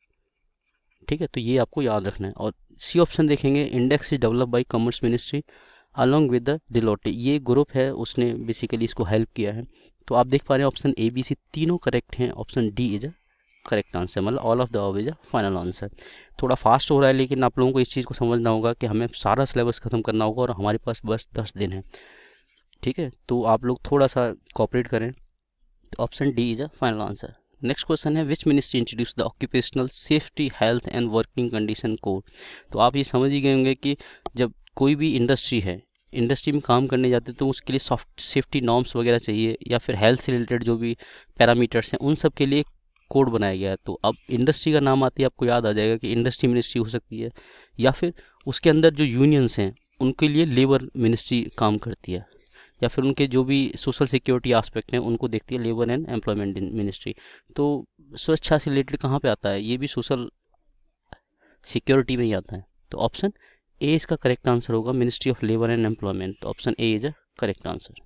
A: ठीक है, तो ये आपको याद रखना है। और सी ऑप्शन देखेंगे, index is develop by commerce ministry along with the Deloitte, ये ग्रुप है उसने बेसिकली इसको हेल्प किया है। तो आप देख पा रहे हैं ऑप्शन ए बी सी तीनों करेक्ट हैं, option D is a correct answer, मतलब all of the above is a final answer. थोड़ा फास्ट हो रहा है, लेकिन आप लोगों को इस चीज़ को समझना होगा कि हमें सारा सिलेबस खत्म करना होगा और हमारे पास बस दस दिन है। ठीक है, तो आप लोग थोड़ा सा कोऑपरेट करें। तो option D is a final answer. Next question है, which ministry introduce the occupational safety health and working condition code. तो आप ये समझ ही गए होंगे कि जब कोई भी इंडस्ट्री है, इंडस्ट्री में काम करने जाते हैं तो उसके लिए सॉफ्ट सेफ्टी नॉर्म्स वगैरह चाहिए, या फिर हेल्थ से रिलेटेड जो भी पैरामीटर्स हैं उन सब के लिए कोड बनाया गया है। तो अब इंडस्ट्री का नाम आते ही आपको याद आ जाएगा कि इंडस्ट्री मिनिस्ट्री हो सकती है, या फिर उसके अंदर जो यूनियंस हैं उनके लिए लेबर मिनिस्ट्री काम करती है, या फिर उनके जो भी सोशल सिक्योरिटी एस्पेक्ट हैं उनको देखती है लेबर एंड एम्प्लॉयमेंट मिनिस्ट्री। तो सुरक्षा से रिलेटेड कहाँ पे आता है, ये भी सोशल सिक्योरिटी में ही आता है। तो ऑप्शन ए इसका करेक्ट आंसर होगा, ministry of labour and employment. तो option A is a correct answer.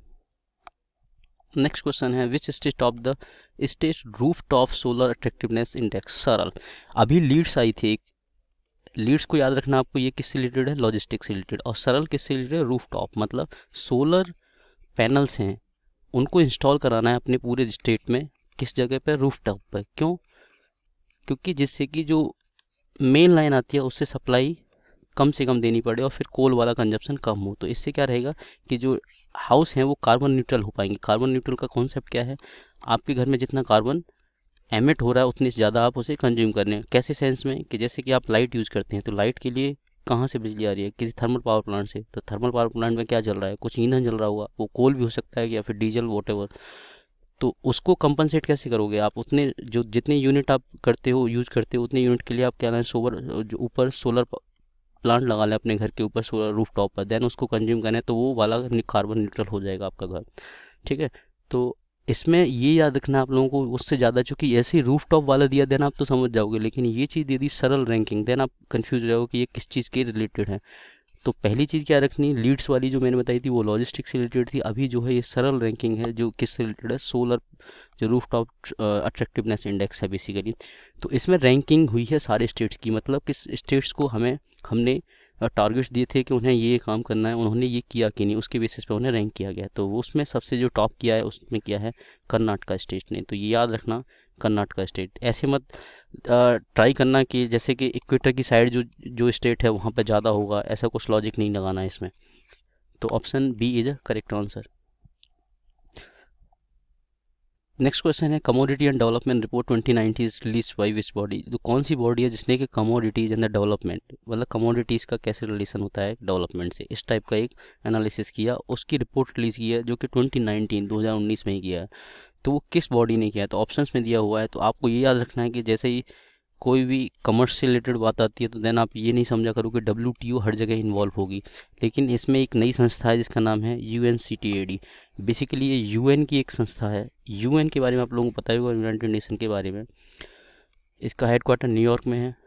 A: Next question है, which state of the state roof top solar attractiveness index SARAL. अभी लीड्स आई थी एक, लीड्स को याद रखना आपको, ये किससे रिलेटेड है, लॉजिस्टिक्स से रिलेटेड। और सरल किससे रिलेटेड है, रूफ टॉप, मतलब सोलर पैनल्स हैं उनको इंस्टॉल कराना है अपने पूरे स्टेट में, किस जगह पर, रूफ टॉप पर। क्यों, क्योंकि जिससे कि जो मेन लाइन आती है उससे सप्लाई कम से कम देनी पड़े और फिर कोल वाला कंजप्शन कम हो। तो इससे क्या रहेगा कि जो हाउस हैं वो कार्बन न्यूट्रल हो पाएंगे। कार्बन न्यूट्रल का कॉन्सेप्ट क्या है, आपके घर में जितना कार्बन एमिट हो रहा है उतनी ज़्यादा आप उसे कंज्यूम कर रहे हैं। कैसे सेंस में, कि जैसे कि आप लाइट यूज़ करते हैं, तो लाइट के लिए कहाँ से बिजली आ रही है, किसी थर्मल पावर प्लांट से। तो थर्मल पावर प्लांट में क्या जल रहा है, कुछ ईंधन जल रहा होगा, वो कोल भी हो सकता है या फिर डीजल वॉटेवर। तो उसको कंपनसेट कैसे करोगे आप, उतने जो जितने यूनिट आप करते हो यूज़ करते हो उतने यूनिट के लिए आप क्या है सोलर जो ऊपर सोलर प्लांट लगा लें अपने घर के ऊपर सोलर रूफ टॉप पर, देन उसको कंज्यूम करें तो वो वाला कार्बन न्यूट्रल हो जाएगा आपका घर, ठीक है। तो इसमें ये याद रखना आप लोगों को, उससे ज़्यादा चूंकि ऐसे रूफ टॉप वाला दिया देन आप तो समझ जाओगे, लेकिन ये चीज़ दे दी सरल रैंकिंग, देन आप कंफ्यूज हो जाओगे कि ये किस चीज़ के रिलेटेड है। तो पहली चीज़ क्या रखनी, लीड्स वाली जो मैंने बताई थी वो लॉजिस्टिक्स से रिलेटेड थी। अभी जो है ये सरल रैंकिंग है जो किससे रिलेटेड है, सोलर जो रूफ टॉप अट्रैक्टिवनेस इंडेक्स है बेसिकली। तो इसमें रैंकिंग हुई है सारे स्टेट्स की, मतलब किस स्टेट्स को हमें हमने टारगेट्स दिए थे कि उन्हें ये काम करना है, उन्होंने ये किया कि नहीं, उसके बेसिस पे उन्हें रैंक किया गया। तो उसमें सबसे जो टॉप किया है उसमें किया है कर्नाटका स्टेट ने। तो ये याद रखना कर्नाटका स्टेट। ऐसे मत ट्राई करना कि जैसे कि इक्वेटर की साइड जो जो स्टेट है वहाँ पे ज़्यादा होगा, ऐसा कुछ लॉजिक नहीं लगाना है इसमें। तो option B is a correct answer. Next question है commodity and development report twenty nineteen is release by which body. तो कौन सी बॉडी है जिसने कि कमोडिटीज एंड द डेवलपमेंट, मतलब कमोडिटीज़ का कैसे रिलेशन होता है डेवलपमेंट से, इस टाइप का एक एनालिसिस किया, उसकी रिपोर्ट रिलीज की है जो कि ट्वेंटी नाइनटीन दो हज़ार उन्नीस में ही किया है। तो वो किस बॉडी ने किया है, तो ऑप्शंस में दिया हुआ है। तो आपको ये याद रखना है कि जैसे ही कोई भी कॉमर्स से रिलेटेड बात आती है तो देन आप ये नहीं समझा करो कि डब्ल्यू टी ओ हर जगह इन्वॉल्व होगी, लेकिन इसमें एक नई संस्था है जिसका नाम है U N C T A D. Basically ये यू एन की एक संस्था है। यू एन के बारे में आप लोगों को पता होगा, यूनाइटेड नेशन के बारे में। इसका हेडक्वार्टर न्यूयॉर्क में है,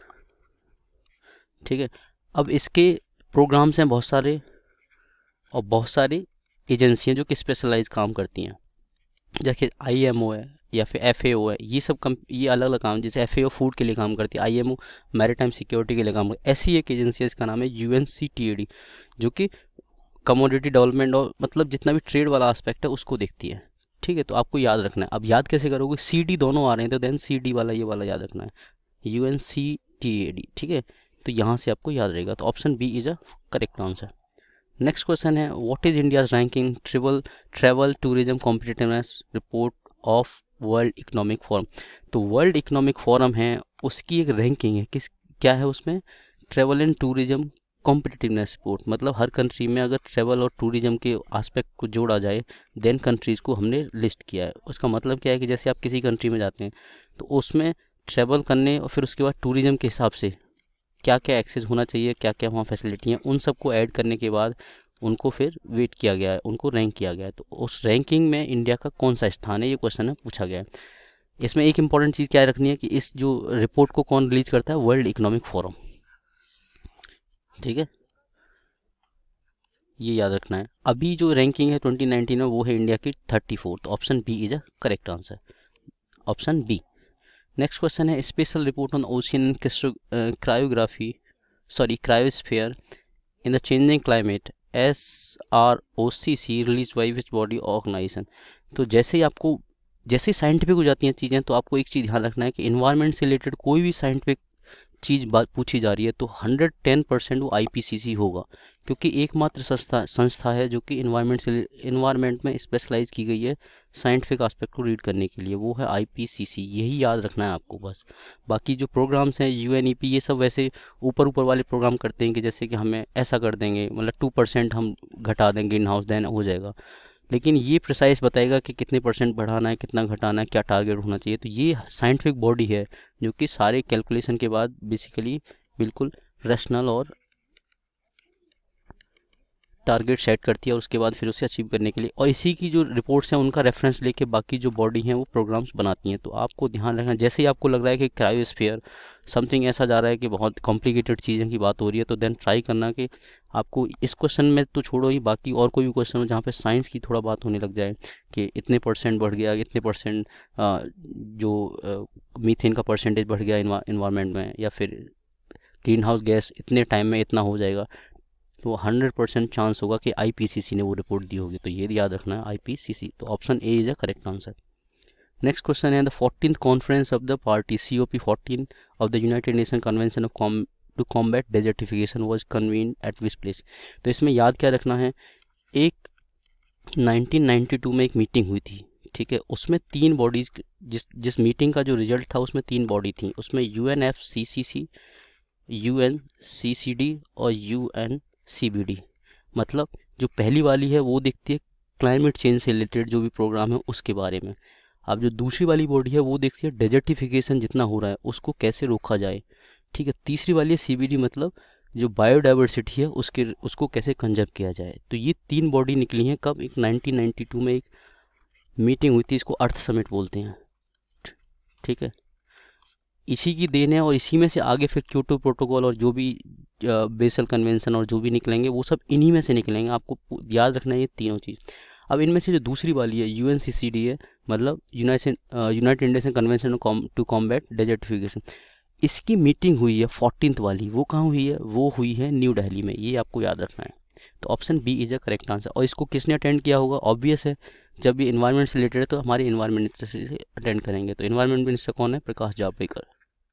A: ठीक है। अब इसके प्रोग्राम्स हैं बहुत सारे और बहुत सारी एजेंसियां जो कि स्पेशलाइज काम करती हैं, जैसे आई एम ओ है या फिर एफ ए ओ है, ये सब कम ये अलग अलग काम, जैसे एफ ए ओ फूड के लिए काम करती है, I M O maritime security के लिए काम करती है। ऐसी एक एजेंसी है, इसका नाम है U N C T A D, जो कि कमोडिटी डेवलपमेंट और मतलब जितना भी ट्रेड वाला एस्पेक्ट है उसको देखती है, ठीक है। तो आपको याद रखना है। अब याद कैसे करोगे, सी डी दोनों आ रहे हैं तो देन सी डी वाला ये वाला याद रखना है, U N C T A D, ठीक है। तो यहाँ से आपको याद रहेगा। तो option B is a correct answer. Next question है what is India's ranking travel travel tourism competitiveness report of world economic forum. तो वर्ल्ड इकोनॉमिक फोरम है, उसकी एक रैंकिंग है, किस क्या है उसमें, travel and tourism competitiveness report. मतलब हर कंट्री में अगर ट्रैवल और टूरिज्म के एस्पेक्ट को जोड़ा जाए देन कंट्रीज़ को हमने लिस्ट किया है। उसका मतलब क्या है कि जैसे आप किसी कंट्री में जाते हैं तो उसमें ट्रैवल करने और फिर उसके बाद टूरिज्म के हिसाब से क्या क्या एक्सेस होना चाहिए, क्या क्या वहाँ फैसिलिटी हैं, उन सबको ऐड करने के बाद उनको फिर वेट किया गया है, उनको रैंक किया गया है। तो उस रैंकिंग में इंडिया का कौन सा स्थान है, ये क्वेश्चन है पूछा गया है। इसमें एक इंपॉर्टेंट चीज़ क्या रखनी है कि इस जो रिपोर्ट को कौन रिलीज करता है, वर्ल्ड इकोनॉमिक फोरम, ठीक है, ये याद रखना है। अभी जो रैंकिंग है ट्वेंटी नाइनटीन में वो है इंडिया की thirty fourth. Option B is a correct answer, option B. Next question है special report on ocean cryography sorry cryosphere in the changing climate S R O C C release by which body organisation. तो जैसे ही आपको जैसे scientific हो जाती हैं चीज़ें तो आपको एक चीज़ ध्यान रखना है कि इन्वायरमेंट से रिलेटेड कोई भी साइंटिफिक चीज़ बात पूछी जा रही है तो हंड्रेड टेन परसेंट वो आई पी सी सी होगा, क्योंकि एकमात्र संस्था संस्था है जो कि इन्वायरमेंट से इन्वायरमेंट में स्पेशलाइज की गई है साइंटिफिक एस्पेक्ट को रीड करने के लिए, वो है आई पी सी सी। यही याद रखना है आपको बस। बाकी जो प्रोग्राम्स हैं यू एन ई पी ये सब वैसे ऊपर ऊपर वाले प्रोग्राम करते हैं कि जैसे कि हमें ऐसा कर देंगे, मतलब टू परसेंट हम घटा देंगे ग्रीन हाउस देन हो जाएगा, लेकिन ये प्रिसाइज बताएगा कि कितने परसेंट बढ़ाना है, कितना घटाना है, क्या टारगेट होना चाहिए। तो ये साइंटिफिक बॉडी है जो कि सारे कैलकुलेशन के बाद बेसिकली बिल्कुल रैशनल और टारगेट सेट करती है और उसके बाद फिर उसे अचीव करने के लिए, और इसी की जो रिपोर्ट्स हैं उनका रेफरेंस लेके बाकी जो बॉडी हैं वो प्रोग्राम्स बनाती हैं। तो आपको ध्यान रखना, जैसे ही आपको लग रहा है कि क्रायोस्फीयर समथिंग ऐसा जा रहा है कि बहुत कॉम्प्लिकेटेड चीज़ों की बात हो रही है, तो देन ट्राई करना कि आपको इस क्वेश्चन में तो छोड़ो ही, बाकी और कोई भी क्वेश्चन हो जहाँ पे साइंस की थोड़ा बात होने लग जाए कि इतने परसेंट बढ़ गया, इतने परसेंट जो मीथेन का परसेंटेज बढ़ गया इन्वायरमेंट में, या फिर ग्रीन हाउस गैस इतने टाइम में इतना हो जाएगा, तो हंड्रेड परसेंट चांस होगा कि आई पी सी सी ने वो रिपोर्ट दी होगी। तो ये याद रखना है आई पी सी सी। तो option A is a correct answer. Next question है the fourteenth conference of the party C O P fourteen of the united nation convention of to combat desertification was convened at which place. तो इसमें याद क्या रखना है, एक nineteen ninety two में एक मीटिंग हुई थी, ठीक है, उसमें तीन बॉडीज, जिस जिस मीटिंग का जो रिजल्ट था उसमें तीन बॉडी थी, उसमें U N F C C C, U N C C D और U N C B D. मतलब जो पहली वाली है वो देखती है क्लाइमेट चेंज से रिलेटेड जो भी प्रोग्राम है उसके बारे में। अब जो दूसरी वाली बॉडी है वो देखती है डेजर्टिफिकेशन जितना हो रहा है उसको कैसे रोका जाए, ठीक है। तीसरी वाली है सी बी डी, मतलब जो बायोडाइवर्सिटी है उसके उसको कैसे कंजर्व किया जाए। तो ये तीन बॉडी निकली हैं कब, एक नाइनटीन नाइंटी टू में एक मीटिंग हुई थी, इसको अर्थ समिट बोलते हैं, ठीक है। इसी की देन है और इसी में से आगे फिर क्योटो प्रोटोकॉल और जो भी बेसल कन्वेंशन और जो भी निकलेंगे वो सब इन्हीं में से निकलेंगे। आपको याद रखना है ये तीनों चीज़। अब इनमें से जो दूसरी वाली है U N C C D है, मतलब united united nation convention to combat desertification, इसकी मीटिंग हुई है फोर्टीन्थ वाली, वो कहाँ हुई है, वो हुई है न्यू दिल्ली में, ये आपको याद रखना है। तो option B is the correct answer. और इसको किसने अटेंड किया होगा, ऑब्वियस है, जब भी इन्वायरमेंट से रिलेटेड है तो हमारे इन्वायरमेंट मिनिस्टर से अटेंड करेंगे। तो इन्वायरमेंट मिनिस्टर कौन है, प्रकाश जावड़ेकर,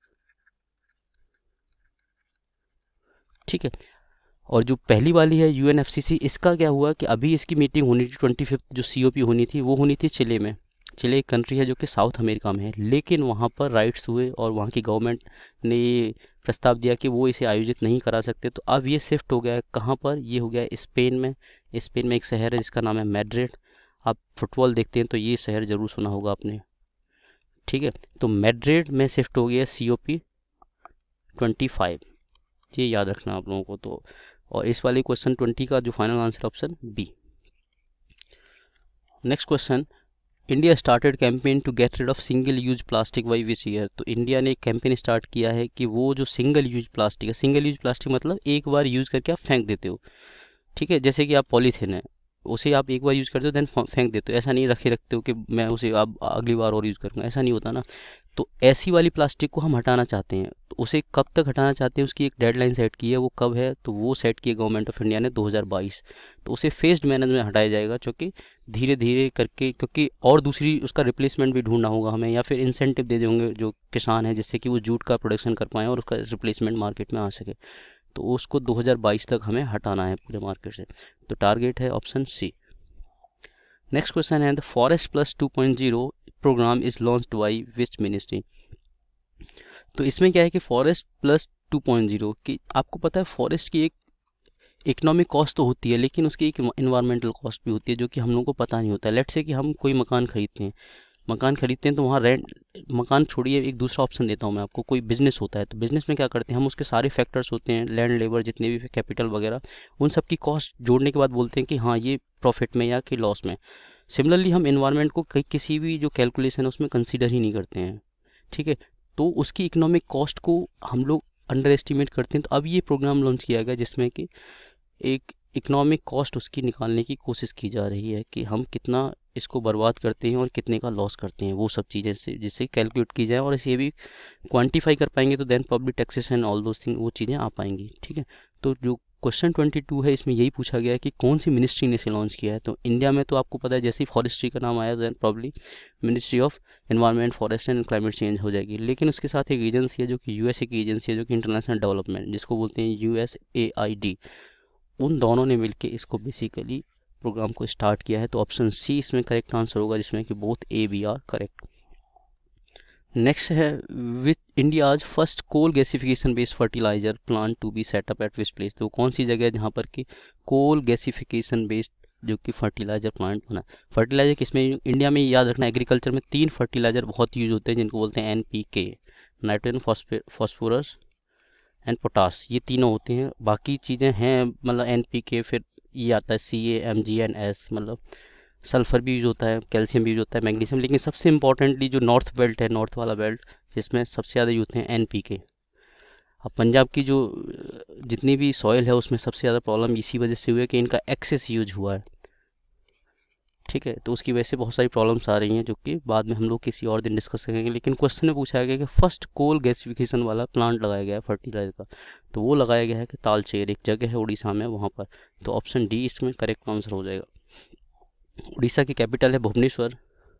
A: ठीक है। और जो पहली वाली है U N F C C, इसका क्या हुआ कि अभी इसकी मीटिंग होनी थी ट्वेंटी फिफ्थ, जो सी ओ पी होनी थी वो होनी थी चिले में। चिले एक कंट्री है जो कि साउथ अमेरिका में है, लेकिन वहाँ पर राइट्स हुए और वहाँ की गवर्नमेंट ने ये प्रस्ताव दिया कि वो इसे आयोजित नहीं करा सकते। तो अब ये शिफ्ट हो गया है कहाँ पर, ये हो गया है स्पेन में। स्पेन में एक शहर है जिसका नाम है मैड्रिड। आप फुटबॉल देखते हैं तो ये शहर ज़रूर सुना होगा आपने, ठीक है। तो मैड्रिड में शिफ्ट हो गया C O P twenty five, ये याद रखना आप लोगों को। तो और इस वाले क्वेश्चन ट्वेंटी का जो final answer option B. Next question, India started campaign to get rid of single use plastic by which year. तो इंडिया ने एक कैंपेन स्टार्ट किया है कि वो जो सिंगल यूज प्लास्टिक है, सिंगल यूज प्लास्टिक मतलब एक बार यूज करके आप फेंक देते हो, ठीक है। जैसे कि आप पॉलीथीन है, उसे आप एक बार यूज़ करते हो देन फेंक देते हो, ऐसा नहीं रखे रखते हो कि मैं उसे अब अगली बार और यूज़ करूँगा, ऐसा नहीं होता ना। तो ऐसी वाली प्लास्टिक को हम हटाना चाहते हैं। तो उसे कब तक हटाना चाहते हैं, उसकी एक डेडलाइन सेट की है, वो कब है, तो वो सेट की है गवर्नमेंट ऑफ इंडिया ने दो हज़ार बाईस। तो उसे फेस्ड मैनर में हटाया जाएगा, क्योंकि धीरे धीरे करके, क्योंकि और दूसरी उसका रिप्लेसमेंट भी ढूंढना होगा हमें, या फिर इंसेंटिव दे देंगे जो किसान है, जिससे कि वो जूट का प्रोडक्शन कर पाएँ और उसका रिप्लेसमेंट मार्केट में आ सके। तो उसको दो हज़ार बाईस तक हमें हटाना है पूरे मार्केट से। तो टारगेट है ऑप्शन सी। नेक्स्ट क्वेश्चन है, the forest plus two point zero programme is launched by which ministry. तो इसमें क्या है कि forest plus two point zero की, आपको पता है फॉरेस्ट की एक इकोनॉमिक कॉस्ट तो होती है, लेकिन उसकी एक इन्वायरमेंटल कॉस्ट भी होती है जो कि हम लोगों को पता नहीं होता है। लेट्स से कि हम कोई मकान खरीदते हैं, मकान खरीदते हैं तो वहाँ रेंट, मकान छोड़िए, एक दूसरा ऑप्शन देता हूँ मैं आपको, कोई बिजनेस होता है तो बिजनेस में क्या करते हैं हम, उसके सारे फैक्टर्स होते हैं, लैंड, लेबर, जितने भी कैपिटल वगैरह, उन सब की कॉस्ट जोड़ने के बाद बोलते हैं कि हाँ ये प्रॉफिट में या कि लॉस में। सिमिलरली हम इन्वायरमेंट को कहीं किसी भी जो कैलकुलेशन है उसमें कंसीडर ही नहीं करते हैं, ठीक है। तो उसकी इकोनॉमिक कॉस्ट को हम लोग अंडर एस्टिमेट करते हैं। तो अब ये प्रोग्राम लॉन्च किया गया जिसमें कि एक इकोनॉमिक कॉस्ट उसकी निकालने की कोशिश की जा रही है कि हम कितना इसको बर्बाद करते हैं और कितने का लॉस करते हैं, वो सब चीज़ें से जिससे कैलकुलेट की जाए और इसे भी क्वांटिफाई कर पाएंगे तो then public taxation all those thing वो चीज़ें आ पाएंगी, ठीक है। तो जो क्वेश्चन ट्वेंटी टू है इसमें यही पूछा गया है कि कौन सी मिनिस्ट्री ने इसे लॉन्च किया है। तो इंडिया में तो आपको पता है जैसे ही फॉरेस्ट्री का नाम आया then probably ministry of environment, forest and climate change हो जाएगी। लेकिन उसके साथ एक एजेंसी है जो कि यूएसए की एजेंसी है, जो कि इंटरनेशनल डेवलपमेंट, जिसको बोलते हैं U S A I D, उन दोनों ने मिलकर इसको बेसिकली प्रोग्राम को स्टार्ट किया है। तो ऑप्शन सी इसमें करेक्ट आंसर होगा, जिसमें कि both A B are correct. Next है, which India's first coal gasification based fertiliser plant to be set up at which place. तो कौन सी जगह है जहाँ पर कि कोल गैसिफिकेशन बेस्ड जो कि फर्टिलाइजर प्लांट बना। फर्टिलाइजर किसमें, इंडिया में याद रखना एग्रीकल्चर में तीन फर्टिलाइजर बहुत यूज होते हैं जिनको बोलते हैं N P K, nitrogen, phosphorus and potash, ये तीनों होते हैं। बाकी चीज़ें हैं मतलब एन पी के, फिर ये आता है C A M G N S, मतलब सल्फर भी यूज होता है, कैल्शियम भी यूज होता है, मैग्नीशियम, लेकिन सबसे इंपॉर्टेंटली जो नॉर्थ बेल्ट है, नॉर्थ वाला बेल्ट, जिसमें सबसे ज़्यादा यूज होते हैं एन पी के। अब पंजाब की जो जितनी भी सॉइल है उसमें सबसे ज़्यादा प्रॉब्लम इसी वजह से हुई है कि इनका एक्सेस यूज हुआ है, ठीक है। तो उसकी वजह से बहुत सारी प्रॉब्लम्स आ रही हैं जो कि बाद में हम लोग किसी और दिन डिस्कस करेंगे। लेकिन क्वेश्चन में पूछा गया कि फर्स्ट कोल गैसिफिकेशन वाला प्लांट लगाया गया है फर्टिलाइजर का, तो वो लगाया गया है कि तालचेर, एक जगह है उड़ीसा में, वहाँ पर। तो ऑप्शन डी इसमें करेक्ट आंसर हो जाएगा। उड़ीसा की कैपिटल है भुवनेश्वर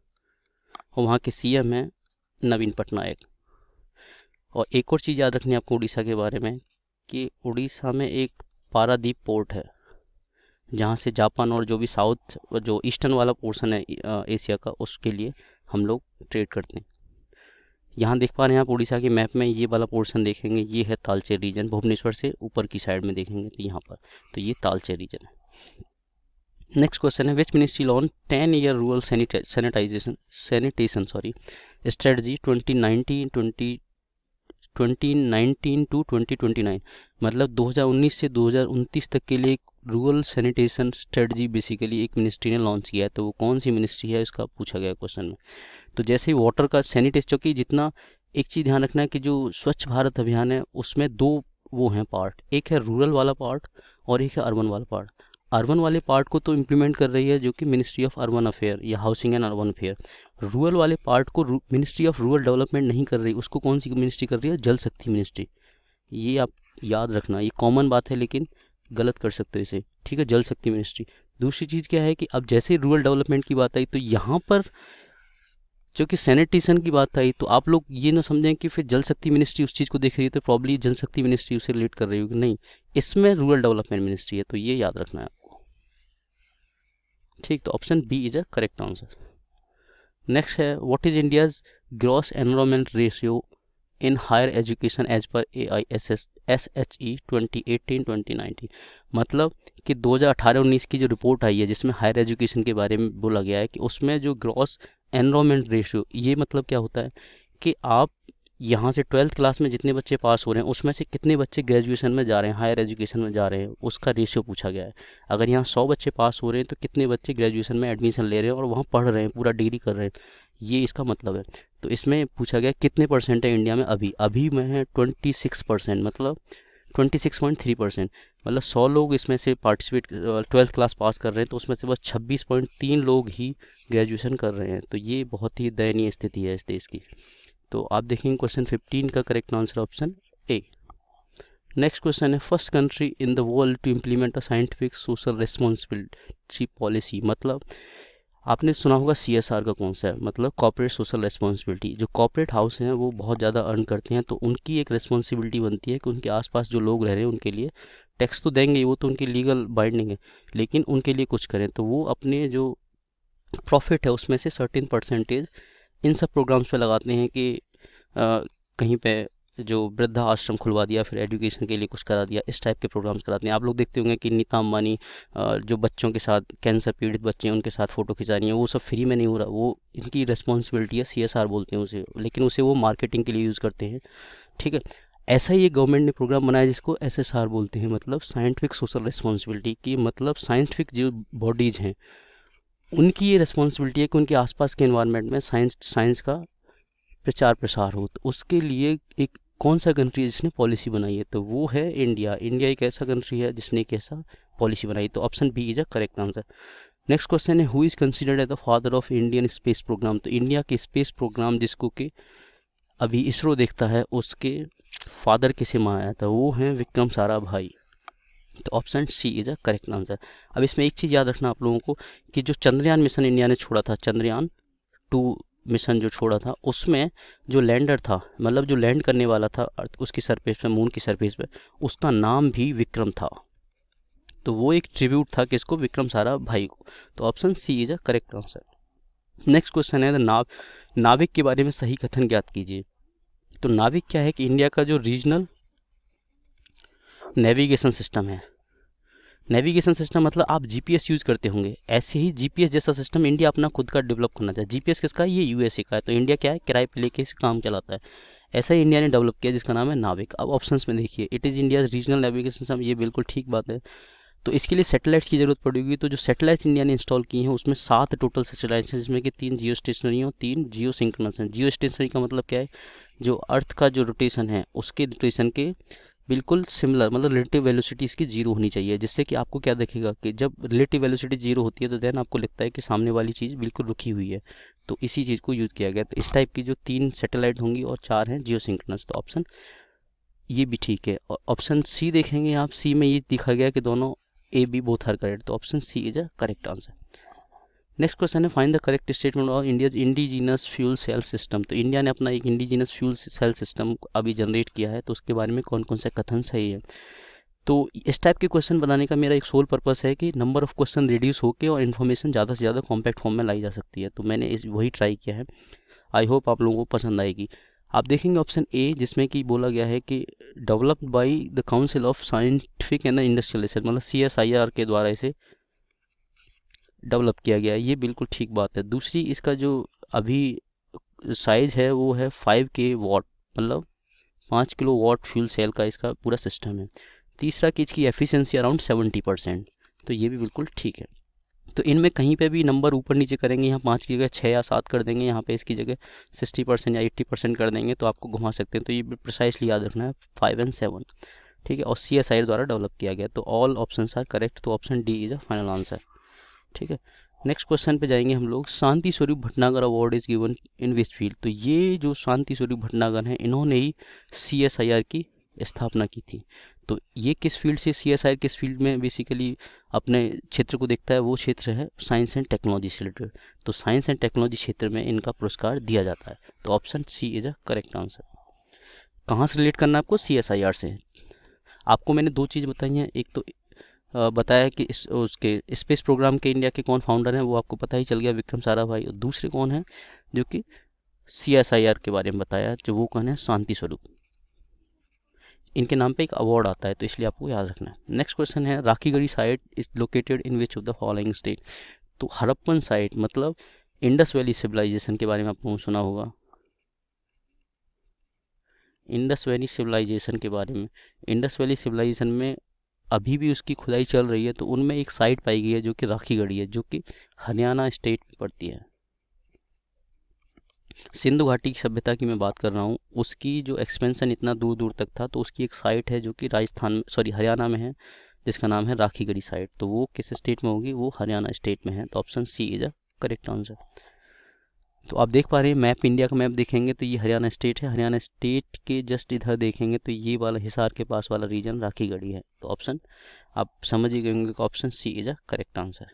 A: और वहाँ के सी एम है नवीन पटनायक। और एक और चीज़ याद रखनी है आपको उड़ीसा के बारे में कि उड़ीसा में एक पारादीप पोर्ट है जहाँ से जापान और जो भी साउथ जो ईस्टर्न वाला पोर्शन है एशिया का, उसके लिए हम लोग ट्रेड करते हैं। यहाँ देख पा रहे हैं आप उड़ीसा के मैप में, ये वाला पोर्शन देखेंगे, ये है तालचेर रीजन, भुवनेश्वर से ऊपर की साइड में देखेंगे तो यहाँ पर, तो ये तालचेर रीजन है। नेक्स्ट क्वेश्चन है, which ministry launch ten year rural sanitization sanitation sorry strategy twenty nineteen twenty twenty nineteen to twenty twenty nine, मतलब दो हज़ार उन्नीस से दो हज़ार उनतीस तक के लिए एक रूरल सैनिटेशन स्ट्रेटजी बेसिकली एक मिनिस्ट्री ने लॉन्च किया है। तो वो कौन सी मिनिस्ट्री है इसका पूछा गया क्वेश्चन में। तो जैसे ही वाटर का सैनिटेशन, क्योंकि जितना एक चीज़ ध्यान रखना है कि जो स्वच्छ भारत अभियान है उसमें दो वो हैं पार्ट, एक है रूरल वाला पार्ट और एक है अर्बन वाला पार्ट। अर्बन वाले पार्ट को तो इम्प्लीमेंट कर रही है जो कि मिनिस्ट्री ऑफ अर्बन अफेयर या housing and urban affair. Rural वाले पार्ट को मिनिस्ट्री ऑफ रूरल डेवलपमेंट नहीं कर रही, उसको कौन सी मिनिस्ट्री कर रही है? जल शक्ति मिनिस्ट्री। ये आप याद रखना, ये कॉमन बात है लेकिन गलत कर सकते हो इसे, ठीक है, जल शक्ति मिनिस्ट्री। दूसरी चीज़ क्या है कि अब जैसे रूरल डेवलपमेंट की बात आई तो यहाँ पर जो कि सैनिटेशन की बात आई, तो आप लोग ये ना समझें कि फिर जल शक्ति मिनिस्ट्री उस चीज़ को देख रही है तो प्रॉब्ली जल शक्ति मिनिस्ट्री उसे रिलेट कर रही होगी, नहीं, इसमें रूरल डेवलपमेंट मिनिस्ट्री है, तो ये याद रखना है आपको, ठीक। तो option B is a correct answer. Next है what is India's gross enrolment ratio in higher education as per A I S S S H E twenty eighteen twenty nineteen, मतलब कि दो हज़ार अठारह उन्नीस की जो रिपोर्ट आई है जिसमें हायर एजुकेशन के बारे में बोला गया है कि उसमें जो ग्रॉस एनरोलमेंट रेशियो, ये मतलब क्या होता है कि आप यहाँ से ट्वेल्थ क्लास में जितने बच्चे पास हो रहे हैं उसमें से कितने बच्चे ग्रेजुएशन में जा रहे हैं, हायर एजुकेशन में जा रहे हैं, उसका रेशियो पूछा गया है। अगर यहाँ सौ बच्चे पास हो रहे हैं तो कितने बच्चे ग्रेजुएशन में एडमिशन ले रहे हैं और वहाँ पढ़ रहे हैं, पूरा डिग्री कर रहे हैं, ये इसका मतलब है। तो इसमें पूछा गया कितने परसेंट है इंडिया में अभी, अभी में है ट्वेंटी सिक्स परसेंट, मतलब twenty six point three percent, मतलब सौ लोग इसमें से पार्टिसिपेट ट्वेल्थ क्लास पास कर रहे हैं तो उसमें से बस छब्बीस पॉइंट तीन लोग ही ग्रेजुएशन कर रहे हैं। तो ये बहुत ही दयनीय स्थिति है इस देश की। तो आप देखेंगे क्वेश्चन फिफ्टीन का correct answer option A. Next question है first country in the world to implement a scientific social responsibility policy, मतलब आपने सुना होगा सी एस आर का कौन सा है, मतलब कॉर्पोरेट सोशल रिस्पॉन्सिबिलिटी। जो कॉर्पोरेट हाउस हैं वो बहुत ज़्यादा अर्न करते हैं तो उनकी एक रिस्पॉन्सिबिलिटी बनती है कि उनके आसपास जो लोग रह रहे हैं उनके लिए टैक्स तो देंगे, वो तो उनकी लीगल बाइंडिंग है, लेकिन उनके लिए कुछ करें। तो वो अपने जो प्रॉफिट है उसमें से सर्टेन परसेंटेज इन सब प्रोग्राम्स पे लगाते हैं कि आ, कहीं पे जो वृद्धा आश्रम खुलवा दिया, फिर एजुकेशन के लिए कुछ करा दिया, इस टाइप के प्रोग्राम्स कराते हैं। आप लोग देखते होंगे कि नीता अंबानी जो बच्चों के साथ, कैंसर पीड़ित बच्चे हैं उनके साथ फ़ोटो खिंचा रही हैं, वो सब फ्री में नहीं हो रहा, वो इनकी रिस्पॉन्सिबिलिटी है, सी एस आर बोलते हैं उसे, लेकिन उसे वो मार्केटिंग के लिए यूज़ करते हैं, ठीक है। ऐसा ही एक गवर्नमेंट ने प्रोग्राम बनाया जिसको एस एस आर बोलते हैं, मतलब साइंटिफिक सोशल रिस्पॉन्सिबिलिटी की, मतलब साइंटिफिक जो बॉडीज़ हैं उनकी ये रिस्पॉन्सिबिलिटी है कि उनके आसपास के एनवायरनमेंट में साइंस साइंस का प्रचार प्रसार हो। तो उसके लिए एक कौन सा कंट्री है जिसने पॉलिसी बनाई है, तो वो है इंडिया। इंडिया एक ऐसा कंट्री है जिसने एक ऐसा पॉलिसी बनाई, तो option B is a correct answer. Next question है who is considered as the father of Indian space programme, तो इंडिया के स्पेस प्रोग्राम जिसको कि अभी इसरो देखता है उसके फादर किसे माना जाता है, वो हैं विक्रम साराभाई। तो option C is a correct answer. अब इसमें एक चीज़ याद रखना आप लोगों को कि जो चंद्रयान मिशन इंडिया ने छोड़ा था, चंद्रयान टू मिशन जो छोड़ा था, उसमें जो लैंडर था, मतलब जो लैंड करने वाला था उसकी सरफेस पे, मून की सरफेस पे, उसका नाम भी विक्रम था। तो वो एक ट्रिब्यूट था किसको, विक्रम साराभाई को। तो option C is a correct answer. Next question है नाव नाविक के बारे में सही कथन ज्ञात कीजिए। तो नाविक क्या है कि इंडिया का जो रीजनल नेविगेशन सिस्टम है। नेविगेशन सिस्टम मतलब आप जी पी एस यूज़ करते होंगे, ऐसे ही जी पी एस जैसा सिस्टम इंडिया अपना खुद का डेवलप करना चाहे। जी पी एस किसका है, ये यू एस ए का है, तो इंडिया क्या है, किराए पे लेके इस काम चलाता है। ऐसा ही इंडिया ने डेवलप किया जिसका नाम है नाविक। अब ऑप्शंस में देखिए, it is India regional navigation system, ये बिल्कुल ठीक बात है। तो इसके लिए सैटेलाइट्स की जरूरत पड़ेगी, तो जो सैटेलाइट्स इंडिया ने इंस्टॉल की हैं उसमें सात टोटल सैटेलाइट्स हैं, जिसमें कि तीन जियो स्टेशनरी और तीन जियो सिंक्रोनस हैं। जियो स्टेशनरी का मतलब क्या है, जो अर्थ का जो रोटेशन है उसके रोटेशन के बिल्कुल सिमिलर, मतलब रिलेटिव वेलोसिटी इसकी जीरो होनी चाहिए, जिससे कि आपको क्या दिखेगा कि जब रिलेटिव वेलोसिटी जीरो होती है तो देन आपको लगता है कि सामने वाली चीज़ बिल्कुल रुकी हुई है। तो इसी चीज़ को यूज़ किया गया। तो इस टाइप की जो तीन सैटेलाइट होंगी और चार हैं जियो सिंक्रोनस, तो ऑप्शन ये भी ठीक है। और ऑप्शन सी देखेंगे आप, सी में ये दिखा गया कि दोनों A B both are correct, तो option C is a correct answer. Next question है find the correct statement of India's indigenous fuel cell system. तो इंडिया ने अपना एक इंडिजीनस फ्यूल सेल सिस्टम अभी जनरेट किया है, तो उसके बारे में कौन कौन से कथन सही है। तो इस टाइप के क्वेश्चन बनाने का मेरा एक सोल पर्पस है कि नंबर ऑफ क्वेश्चन रिड्यूस होकर और इन्फॉर्मेशन ज़्यादा से ज़्यादा कॉम्पैक्ट फॉर्म में लाई जा सकती है। तो मैंने इस वही ट्राई किया है, आई होप आप लोगों को पसंद आएगी। आप देखेंगे ऑप्शन ए जिसमें कि बोला गया है कि developed by the council of scientific and industrial research, मतलब सी एस आई आर के द्वारा इसे डेवलप किया गया है, ये बिल्कुल ठीक बात है। दूसरी, इसका जो अभी साइज़ है वो है फाइव के वॉट, मतलब पाँच किलो वाट फ्यूल सेल का इसका पूरा सिस्टम है। तीसरा कि इसकी एफिशिएंसी अराउंड सेवेंटी परसेंट, तो ये भी बिल्कुल ठीक है। तो इनमें कहीं पे भी नंबर ऊपर नीचे करेंगे, यहाँ पाँच की जगह छः या सात कर देंगे, यहाँ पे इसकी जगह सिक्सटी परसेंट या एट्टी परसेंट कर देंगे, तो आपको घुमा सकते हैं। तो ये प्रिसाइसली याद रखना है, फाइव एंड सेवन, ठीक है। और सी एस आई द्वारा डेवलप किया गया, तो ऑल ऑप्शन आर करेक्ट, तो option D is a final answer, ठीक है। नेक्स्ट क्वेश्चन पे जाएंगे हम लोग। Shanti Swarup Bhatnagar award is given in which field. तो ये जो शांति स्वरूप भटनागर हैं, इन्होंने ही सी एस आई आर की स्थापना की थी। तो ये किस फील्ड से, सी एस आई आर किस फील्ड में बेसिकली अपने क्षेत्र को देखता है, वो क्षेत्र है साइंस एंड टेक्नोलॉजी से रिलेटेड। तो साइंस एंड टेक्नोलॉजी क्षेत्र में इनका पुरस्कार दिया जाता है, तो option C is a correct answer. कहाँ से रिलेट करना है आपको, सी एस आई आर से। आपको मैंने दो चीज़ बताई हैं, एक तो बताया कि इस उसके स्पेस प्रोग्राम के इंडिया के कौन फाउंडर हैं, वो आपको पता ही चल गया, विक्रम साराभाई। और दूसरे कौन है जो कि सी एस आई आर के बारे में बताया, जो वो कौन है, शांति स्वरूप। इनके नाम पे एक अवार्ड आता है, तो इसलिए आपको याद रखना है। नेक्स्ट क्वेश्चन है, Rakhigarhi site is located in which of the following state. तो हड़प्पन साइट मतलब इंडस वैली सिविलाइजेशन के बारे में आपको सुना होगा, इंडस वैली सिविलाइजेशन के बारे में। इंडस वैली सिविलाइजेशन में अभी भी उसकी खुदाई चल रही है, तो उनमें एक साइट पाई गई है जो कि राखीगढ़ी है, जो कि हरियाणा स्टेट में पड़ती है। सिंधु घाटी की सभ्यता की मैं बात कर रहा हूँ, उसकी जो एक्सपेंशन इतना दूर दूर तक था, तो उसकी एक साइट है जो कि राजस्थान में, सॉरी हरियाणा में है, जिसका नाम है राखीगढ़ी साइट। तो वो किस स्टेट में होगी, वो हरियाणा स्टेट में है, तो option C is a correct answer. तो आप देख पा रहे हैं मैप, इंडिया का मैप देखेंगे तो ये हरियाणा स्टेट है। हरियाणा स्टेट के जस्ट इधर देखेंगे तो ये वाला हिसार के पास वाला रीजन राखीगढ़ी है, तो ऑप्शन आप समझ ही गए होंगे कि option C is a correct answer.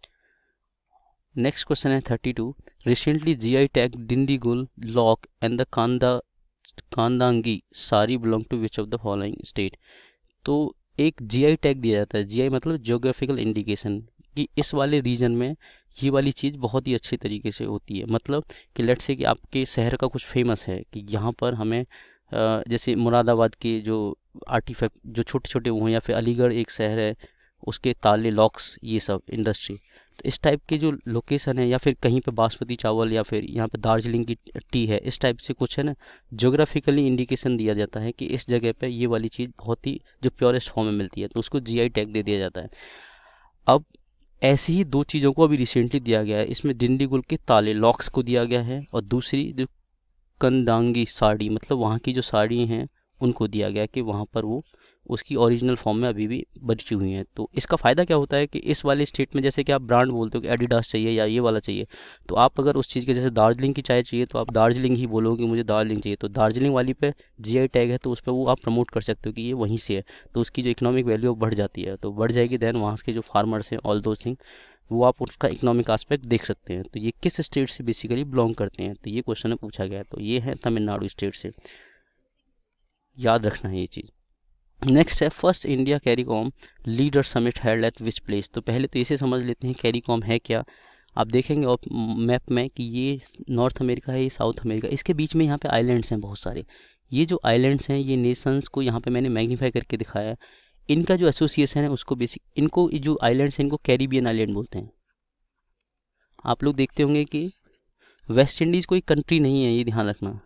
A: Next question है thirty two. Recently G I tag Dindigul lock and the कांदा Kandangi sari belong to which of the following state. तो एक जी आई टैग दिया जाता है, जी आई मतलब जियोग्राफिकल इंडिकेशन, कि इस वाले रीजन में ये वाली चीज़ बहुत ही अच्छे तरीके से होती है। मतलब कि लेट्स से कि आपके शहर का कुछ फेमस है कि यहाँ पर हमें जैसे मुरादाबाद के जो आर्टिफैक्ट जो छोटे छोटे वो हैं, या फिर अलीगढ़ एक शहर है उसके ताले लॉक्स ये सब इंडस्ट्री, तो इस टाइप के जो लोकेशन है, या फिर कहीं पे बासमती चावल, या फिर यहाँ पे दार्जिलिंग की टी है, इस टाइप से कुछ है ना, ज्योग्राफिकली इंडिकेशन दिया जाता है कि इस जगह पे ये वाली चीज़ बहुत ही जो प्योरेस्ट फॉर्म में मिलती है, तो उसको जी आई टैग दे दिया जाता है। अब ऐसी ही दो चीज़ों को अभी रिसेंटली दिया गया है, इसमें डिंडीगुल के ताले लॉक्स को दिया गया है, और दूसरी जो कंदांगी साड़ी मतलब वहाँ की जो साड़ी हैं उनको दिया गया कि वहाँ पर वो उसकी ओरिजिनल फॉर्म में अभी भी बची हुई हैं। तो इसका फ़ायदा क्या होता है कि इस वाले स्टेट में जैसे कि आप ब्रांड बोलते हो कि एडिडास चाहिए या ये वाला चाहिए, तो आप अगर उस चीज़ के जैसे दार्जिलिंग की चाय चाहिए तो आप दार्जिलिंग ही बोलोगे मुझे दार्जिलिंग चाहिए, तो दार्जिलिंग वाली पे जी आई टैग है, तो उस पर वो आप प्रमोट कर सकते हो कि ये वहीं से है, तो उसकी जो इकोनॉमिक वैल्यू बढ़ जाती है, तो बढ़ जाएगी। दैन वहाँ के जो फार्मर्स हैं ऑल दो थिंग वो आप उसका इकोनॉमिक एस्पेक्ट देख सकते हैं। तो ये किस स्टेट से बेसिकली बिलोंग करते हैं, तो ये क्वेश्चन में पूछा गया है, तो ये है तमिलनाडु स्टेट से, याद रखना है ये चीज़। नेक्स्ट है first India CARICOM leader summit held at which place. तो पहले तो इसे समझ लेते हैं कैरीकॉम है क्या। आप देखेंगे और मैप में कि ये नॉर्थ अमेरिका है, ये साउथ अमेरिका, इसके बीच में यहाँ पे आइलैंड्स हैं बहुत सारे। ये जो आइलैंड्स हैं ये नेशंस को यहाँ पे मैंने मैग्नीफाई करके दिखाया है। इनका जो एसोसिएशन है उसको बेसिक इनको जो आइलैंड्स हैं इनको कैरिबियन आइलैंड बोलते हैं। आप लोग देखते होंगे कि वेस्ट इंडीज़ कोई कंट्री नहीं है, ये ध्यान रखना।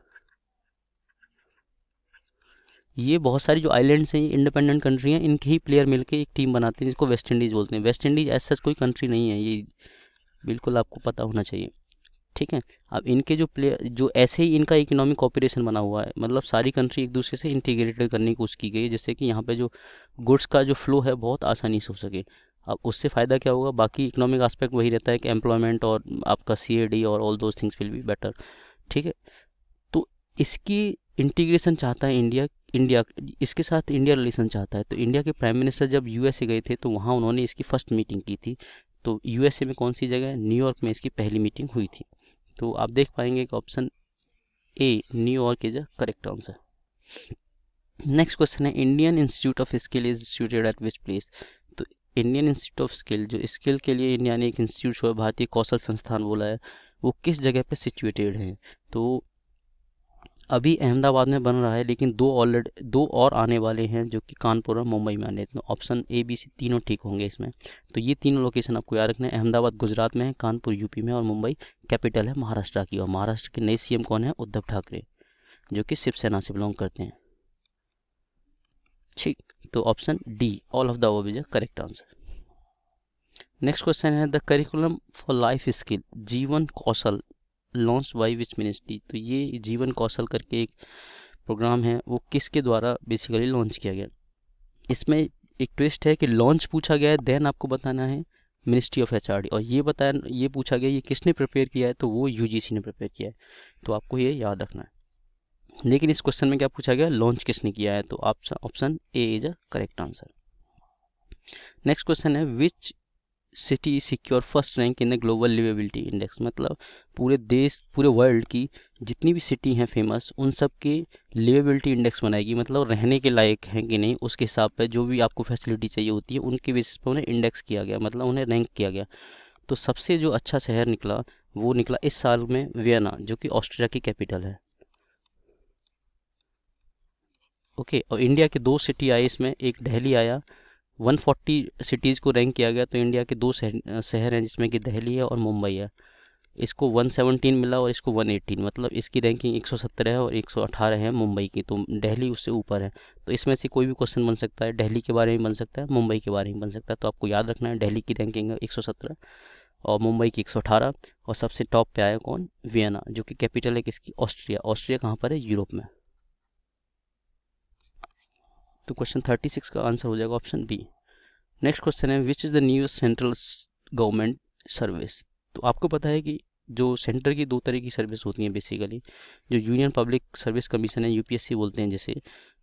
A: ये बहुत सारी जो आइलैंड्स हैं ये इंडिपेंडेंट कंट्री हैं, इनके ही प्लेयर मिलके एक टीम बनाते हैं जिसको वेस्ट इंडीज़ बोलते हैं। वेस्ट इंडीज़ ऐसा कोई कंट्री नहीं है, ये बिल्कुल आपको पता होना चाहिए, ठीक है। अब इनके जो प्लेयर जो ऐसे ही इनका इकोनॉमिक कॉपरेशन बना हुआ है, मतलब सारी कंट्री एक दूसरे से इंटीग्रेटेड करने की कोशिश की गई है, जिससे कि यहाँ पे जो गुड्स का जो फ्लो है बहुत आसानी से हो सके। अब उससे फ़ायदा क्या होगा, बाकी इकोनॉमिक एस्पेक्ट वही रहता है कि एम्प्लॉयमेंट और आपका सी ए डी और all those things will be better, ठीक है। तो इसकी इंटीग्रेशन चाहता है इंडिया इंडिया इसके साथ इंडिया रिलेशन चाहता है। तो इंडिया के प्राइम मिनिस्टर जब यूएसए गए थे तो वहाँ उन्होंने इसकी फर्स्ट मीटिंग की थी। तो यूएसए में कौन सी जगह, न्यूयॉर्क में इसकी पहली मीटिंग हुई थी। तो आप देख पाएंगे कि option A New York is a correct answer. Next question है Indian Institute of Skill is instituted at which place. तो इंडियन इंस्टीट्यूट ऑफ स्किल, जो स्किल के लिए इंडिया ने एक इंस्टीट्यूट है, भारतीय कौशल संस्थान बोला है, वो किस जगह पे सिचुएटेड है। तो अभी अहमदाबाद में बन रहा है, लेकिन दो ऑलरेडी दो और आने वाले हैं जो कि कानपुर और मुंबई में आने। तो ऑप्शन ए बी सी तीनों ठीक होंगे इसमें। तो ये तीनों लोकेशन आपको याद रखना है, अहमदाबाद गुजरात में है, कानपुर यूपी में, और मुंबई कैपिटल है महाराष्ट्र की। और महाराष्ट्र के नए सीएम कौन है, उद्धव ठाकरे, जो कि शिवसेना से बिलोंग करते हैं। ठीक, तो option D all of the above is a correct answer. Next question है the curriculum for life skill जीवन कौशल लॉन्च बाय विच मिनिस्ट्री। तो ये जीवन कौशल करके एक प्रोग्राम है, वो किसके द्वारा बेसिकली लॉन्च किया गया। इसमें एक ट्विस्ट है कि लॉन्च पूछा गया है, देन आपको बताना है मिनिस्ट्री ऑफ एचआरडी, और ये बताया ये पूछा गया ये किसने प्रिपेयर किया है, तो वो यूजीसी ने प्रिपेयर किया है, तो आपको ये याद रखना है। लेकिन इस क्वेश्चन में क्या पूछा गया, लॉन्च किसने किया है, तो आप option A is a correct answer. Next question है which city secure first rank in the global liveability index. मतलब पूरे देश पूरे वर्ल्ड की जितनी भी सिटी हैं फेमस, उन सब के लिवेबिलिटी इंडेक्स बनाएगी, मतलब रहने के लायक हैं कि नहीं उसके हिसाब पे जो भी आपको फैसिलिटी चाहिए होती है उनके बेसिस पे उन्हें इंडेक्स किया गया, मतलब उन्हें रैंक किया गया। तो सबसे जो अच्छा शहर निकला वो निकला इस साल में वियना, जो कि ऑस्ट्रिया की कैपिटल है। ओके, और इंडिया के दो सिटी आए इसमें, एक दिल्ली आया, एक सौ चालीस सिटीज़ को रैंक किया गया, तो इंडिया के दो शहर हैं जिसमें कि दिल्ली है और मुंबई है। इसको एक सौ सत्रह मिला और इसको एक सौ अठारह, मतलब इसकी रैंकिंग एक सौ सत्रह है और एक सौ अठारह है मुंबई की, तो दिल्ली उससे ऊपर है। तो इसमें से कोई भी क्वेश्चन बन सकता है, दिल्ली के बारे में बन सकता है, मुंबई के बारे में बन सकता है। तो आपको याद रखना है दिल्ली की रैंकिंग है एक सौ सत्रह और मुंबई की एक सौ अठारह, और सबसे टॉप पे आया कौन, वियना, जो कि कैपिटल है किसकी, ऑस्ट्रिया। ऑस्ट्रिया कहाँ पर है, यूरोप में। तो क्वेश्चन छत्तीस का आंसर हो जाएगा ऑप्शन बी। नेक्स्ट क्वेश्चन है which is the newest central government service. तो आपको पता है कि जो सेंटर की दो तरह की सर्विस होती हैं बेसिकली, जो यूनियन पब्लिक सर्विस कमीशन है यूपीएससी बोलते हैं जैसे,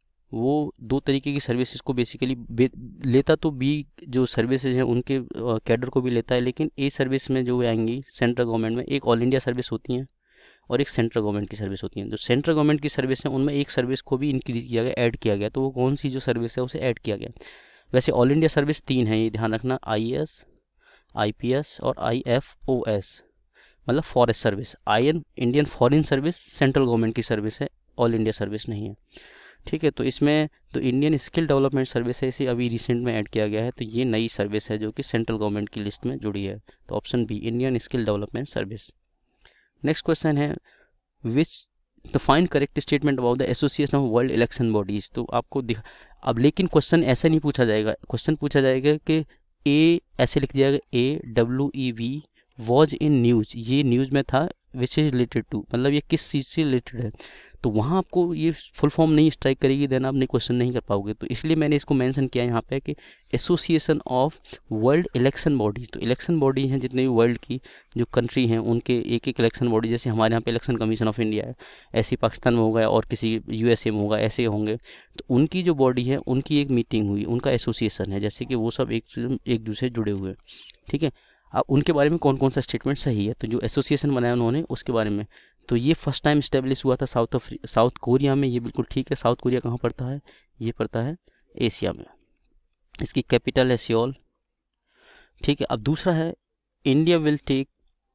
A: वो दो तरीके की सर्विसेज को बेसिकली लेता, तो बी जो सर्विसेज हैं उनके कैडर को भी लेता है, लेकिन ए सर्विस में जो आएंगी सेंट्रल गवर्नमेंट में, एक ऑल इंडिया सर्विस होती हैं और एक सेंट्रल गवर्नमेंट की सर्विस होती है। जो सेंट्रल गवर्नमेंट की सर्विस है उनमें एक सर्विस को भी इंक्रीज किया गया, ऐड किया गया, तो वो कौन सी जो सर्विस है उसे ऐड किया गया। वैसे ऑल इंडिया सर्विस तीन है, ये ध्यान रखना, आईएएस, आईपीएस और आईएफओएस, मतलब forest service. IN Indian foreign service central government की सर्विस है, ऑल इंडिया सर्विस नहीं है, ठीक है। तो इसमें तो इंडियन स्किल डेवलपमेंट सर्विस है, इसे अभी रिसेंट में ऐड किया गया है, तो ये नई सर्विस है जो कि सेंट्रल गवर्नमेंट की लिस्ट में जुड़ी है, तो option B Indian skill development service. Next question है which the find correct statement about the Association of World Election Bodies. तो आपको दिखा अब, लेकिन क्वेश्चन ऐसा नहीं पूछा जाएगा, क्वेश्चन पूछा जाएगा कि ए ऐसे लिख दिया जाएगा, A W E B was in news, ये न्यूज़ में था, विच इज रिलेटेड टू, मतलब ये किस चीज़ से रिलेटेड है, तो वहाँ आपको ये फुल फॉर्म नहीं स्ट्राइक करेगी, देन आप नहीं क्वेश्चन नहीं कर पाओगे। तो इसलिए मैंने इसको मेंशन किया यहाँ पे कि Association of World Election Bodies. तो इलेक्शन बॉडीज हैं जितने भी वर्ल्ड की जो कंट्री हैं उनके एक एक इलेक्शन बॉडी, जैसे हमारे यहाँ पे इलेक्शन कमीशन ऑफ इंडिया है, ऐसे पाकिस्तान में होगा और किसी यूएसए में होगा, ऐसे होंगे, तो उनकी जो बॉडी है उनकी एक मीटिंग हुई, उनका एसोसिएशन है, जैसे कि वो सब एक एक दूसरे जुड़े हुए, ठीक है। अब उनके बारे में कौन कौन सा स्टेटमेंट सही है, तो जो एसोसिएशन बनाया उन्होंने उसके बारे में, तो ये फर्स्ट टाइम इस्टेब्लिश हुआ था साउथ अफ्री साउथ कोरिया में, ये बिल्कुल ठीक है। साउथ कोरिया कहाँ पड़ता है, ये पड़ता है एशिया में, इसकी कैपिटल है सियोल, ठीक है। अब दूसरा है India will take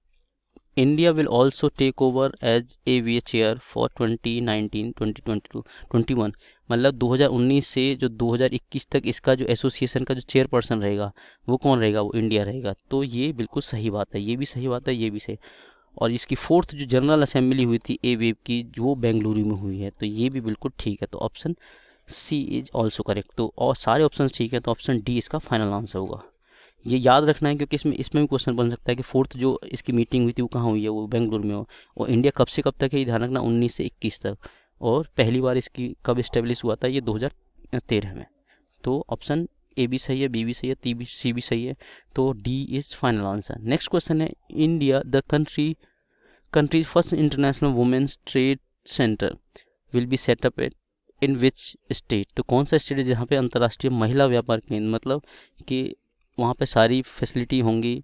A: India will also take over as a vice chair for twenty nineteen twenty twenty two twenty one, मतलब दो हज़ार उन्नीस से जो दो हज़ार इक्कीस तक इसका जो एसोसिएशन का जो चेयरपर्सन रहेगा वो कौन रहेगा, वो इंडिया रहेगा। तो ये बिल्कुल सही बात है, ये भी सही बात है, ये भी सही। और इसकी फोर्थ जो जनरल असेंबली हुई थी ए वेव की, जो बेंगलुरु में हुई है, तो ये भी बिल्कुल ठीक है, तो option C is also correct. तो और सारे ऑप्शन ठीक है, तो ऑप्शन डी इसका फाइनल आंसर होगा। ये याद रखना है क्योंकि इसमें इसमें भी क्वेश्चन बन सकता है कि फोर्थ जो इसकी मीटिंग हुई थी वो कहाँ हुई है, वो बेंगलुरु में हो, और इंडिया कब से कब तक है, ये ध्यान रखना, उन्नीस से इक्कीस तक, और पहली बार इसकी कब इस्टेब्लिश हुआ था, ये दो हज़ार तेरह में। तो ऑप्शन ए भी सही है, बी भी सही है, टी भी सी भी सही है, तो D is final answer. Next question है India the country countries first international women's trade centre will be set up at in which state. तो कौन सा स्टेट है जहाँ पे अंतर्राष्ट्रीय महिला व्यापार केंद्र, मतलब कि वहाँ पे सारी फैसिलिटी होंगी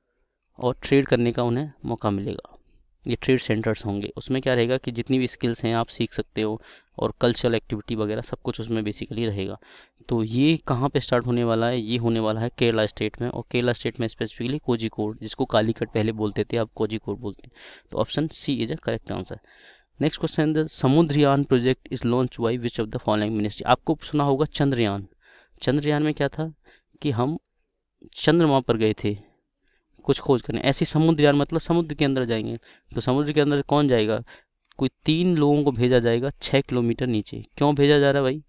A: और ट्रेड करने का उन्हें मौका मिलेगा, ये ट्रेड सेंटर्स होंगे। उसमें क्या रहेगा कि जितनी भी स्किल्स हैं आप सीख सकते हो, और कल्चरल एक्टिविटी वगैरह सब कुछ उसमें बेसिकली रहेगा। तो ये कहाँ पे स्टार्ट होने वाला है, ये होने वाला है केरला स्टेट में, और केरला स्टेट में स्पेसिफिकली कोझिकोड, जिसको कालीकट पहले बोलते थे, अब कोझिकोड बोलते हैं। तो option C is a correct answer. Next question, the Samudrayaan project is launch by which of the following ministry. आपको सुना होगा चंद्रयान। चंद्रयान में क्या था कि हम चंद्रमा पर गए थे कुछ खोज करने, ऐसी समुद्रयान मतलब समुद्र के अंदर जाएंगे। तो समुद्र के अंदर कौन जाएगा, कोई तीन लोगों को भेजा जाएगा छः किलोमीटर नीचे। क्यों भेजा जा रहा है भाई,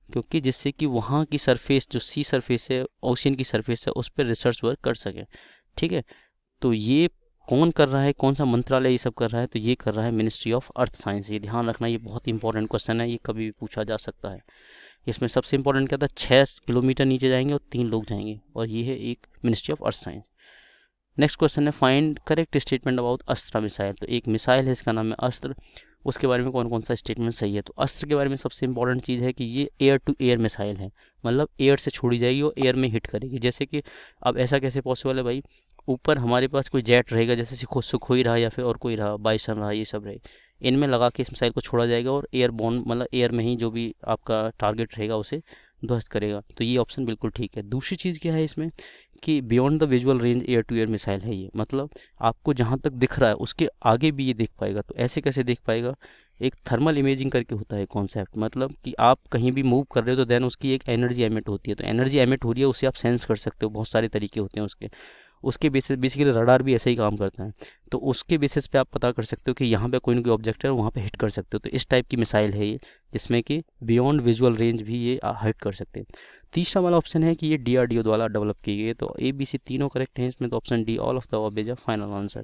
A: क्योंकि जिससे कि वहाँ की सरफेस जो सी सरफेस है, ओशियन की सरफेस है, उस पर रिसर्च वर्क कर सके। ठीक है, तो ये कौन कर रहा है, कौन सा मंत्रालय ये सब कर रहा है, तो ये कर रहा है मिनिस्ट्री ऑफ अर्थ साइंस। ये ध्यान रखना, ये बहुत इंपॉर्टेंट क्वेश्चन है, ये कभी भी पूछा जा सकता है। इसमें सबसे इंपॉर्टेंट क्या था, छः किलोमीटर नीचे जाएंगे और तीन लोग जाएंगे, और ये है एक ministry of earth science. Next question है find correct statement about Astra missile. तो एक मिसाइल है, इसका नाम है अस्त्र, उसके बारे में कौन कौन सा स्टेटमेंट सही है। तो अस्त्र के बारे में सबसे इंपॉर्टेंट चीज़ है कि ये एयर टू एयर मिसाइल है, मतलब एयर से छोड़ी जाएगी और एयर में हिट करेगी। जैसे कि अब ऐसा कैसे पॉसिबल है भाई, ऊपर हमारे पास कोई जेट रहेगा, जैसे सुखोई रहा या फिर और कोई रहा, बाइसन रहा, ये सब रहे, इनमें लगा के इस मिसाइल को छोड़ा जाएगा और एयर बॉर्न मतलब एयर में ही जो भी आपका टारगेट रहेगा उसे ध्वस्त करेगा। तो ये ऑप्शन बिल्कुल ठीक है। दूसरी चीज़ क्या है इसमें कि beyond the visual range air to air missile है ये, मतलब आपको जहाँ तक दिख रहा है उसके आगे भी ये देख पाएगा। तो ऐसे कैसे देख पाएगा, एक थर्मल इमेजिंग करके होता है कॉन्सेप्ट, मतलब कि आप कहीं भी मूव कर रहे हो तो देन उसकी एक एनर्जी एमिट होती है, तो एनर्जी एमिट हो रही है उसे आप सेंस कर सकते हो। बहुत सारे तरीके होते हैं उसके उसके बेसिस बेसिकली रडार भी ऐसे ही काम करता है, तो उसके बेसिस पे आप पता कर सकते हो कि यहाँ पे कोई ना कोई ऑब्जेक्ट है और वहाँ पे हिट कर सकते हो। तो इस टाइप की मिसाइल है ये, जिसमें कि बियॉन्ड विजुअल रेंज भी ये हिट कर सकते हैं। तीसरा वाला ऑप्शन है कि ये डीआरडीओ द्वारा डेवलप की गई है। तो ए बी सी तीनों करेक्ट हैं इसमें, तो option D all of the above is a final answer.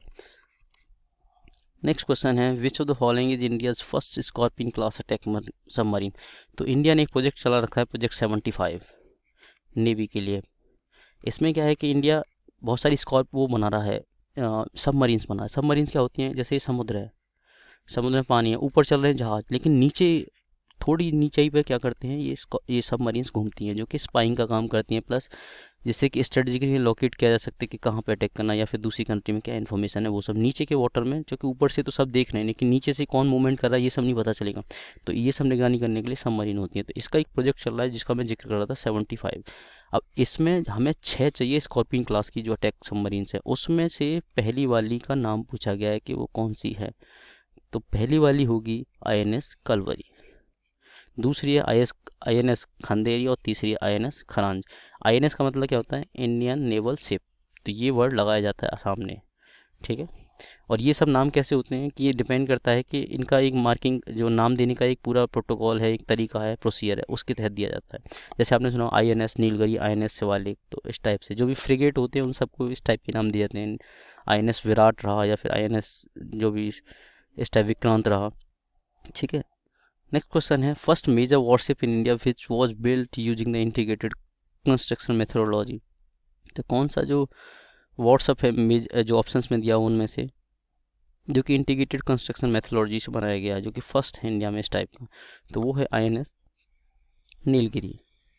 A: Next question है which of the following is India's first Scorpene class attack submarine. तो इंडिया ने एक प्रोजेक्ट चला रखा है, प्रोजेक्ट सेवेंटी फाइव नेवी के लिए। इसमें क्या है कि इंडिया बहुत सारी स्कॉर्प वो बना रहा है, सबमरीन्स बना है। सबमरीन्स क्या होती हैं, जैसे समुद्र है, समुद्र में पानी है, ऊपर चल रहे हैं जहाज, लेकिन नीचे थोड़ी नीचाई पे क्या करते हैं ये ये सबमरीन्स घूमती हैं, जो कि स्पाइंग का काम करती हैं, प्लस जिससे कि स्ट्रेटेजिकली लोकेट किया जा सकता है कि कहाँ पे अटैक करना या फिर दूसरी कंट्री में क्या इन्फॉर्मेशन है वो सब नीचे के वाटर में, जो कि ऊपर से तो सब देख रहे हैं लेकिन नीचे से कौन मूवमेंट कर रहा है ये सब नहीं पता चलेगा। तो ये सब निगरानी करने के लिए सबमरीन होती है। तो इसका एक प्रोजेक्ट चल रहा है जिसका मैं जिक्र कर रहा था सेवेंटी फाइव। अब इसमें हमें छः चाहिए स्कॉर्पियन क्लास की जो अटैक सबमरीन्स है, उसमें से पहली वाली का नाम पूछा गया है कि वो कौन सी है। तो पहली वाली होगी आई एन एस कलवरी, दूसरी है I S I N S Khanderi और तीसरी है I N S Karanj. I N S का मतलब क्या होता है, इंडियन नेवल शिप, तो ये वर्ड लगाया जाता है सामने। ठीक है, और ये सब नाम कैसे होते हैं कि ये डिपेंड करता है कि इनका एक मार्किंग जो नाम देने का एक पूरा प्रोटोकॉल है, एक तरीका है, प्रोसीजर है, उसके तहत दिया जाता है। जैसे आपने सुना I N S Nilgiri, I N S Shivalik, तो इस टाइप से जो भी फ्रिगेट होते हैं उन सबको इस टाइप के नाम दिए जाते हैं। आई एन एस विराट रहा या फिर आई एन एस जो भी इस टाइप विक्रांत रहा। ठीक है, नेक्स्ट क्वेश्चन है first major warship in India which was built using the integrated construction methodology. तो कौन सा जो वॉरशिप है जो ऑप्शंस में दिया उनमें से जो कि इंटीग्रेटेड कंस्ट्रक्शन मेथोडोलॉजी से बनाया गया है, जो कि फर्स्ट है इंडिया में इस टाइप का, तो वो है आई एन एस नीलगिरी।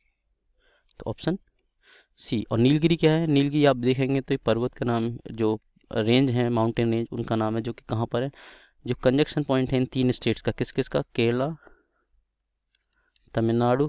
A: तो ऑप्शन सी। और नीलगिरी क्या है, नीलगिरी आप देखेंगे तो पर्वत का नाम, जो रेंज है माउंटेन रेंज उनका नाम है, जो कि कहाँ पर है, जो कंजक्शन पॉइंट है इन तीन स्टेट्स का, किस किस का, केरला, तमिलनाडु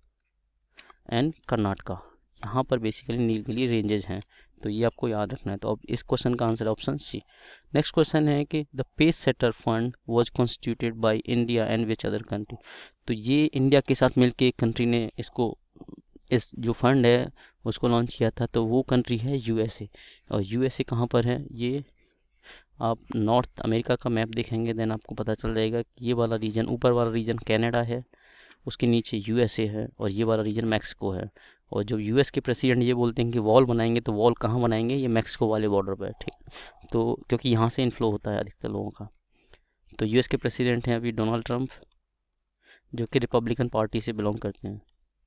A: एंड कर्नाटका, यहाँ पर बेसिकली नीलगिरी रेंजेस हैं। तो ये आपको याद रखना है। तो अब इस क्वेश्चन का answer option C. Next question है कि the pace setter fund was constituted by India and which other country. तो ये इंडिया के साथ मिलकर एक कंट्री ने इसको इस जो फंड है उसको लॉन्च किया था, तो वो कंट्री है यूएसए। और यूएसए कहाँ पर है, ये आप नॉर्थ अमेरिका का मैप देखेंगे देन आपको पता चल जाएगा कि ये वाला रीजन, ऊपर वाला रीजन कनाडा है, उसके नीचे यूएसए है और ये वाला रीजन मैक्सिको है। और जो यूएस के प्रेसिडेंट ये बोलते हैं कि वॉल बनाएंगे, तो वॉल कहाँ बनाएंगे, ये मैक्सिको वाले बॉर्डर पर है। ठीक, तो क्योंकि यहाँ से इनफ्लो होता है अधिकतर लोगों का। तो यूएस के प्रेसिडेंट हैं अभी डोनाल्ड ट्रंप, जो कि रिपब्लिकन पार्टी से बिलोंग करते हैं।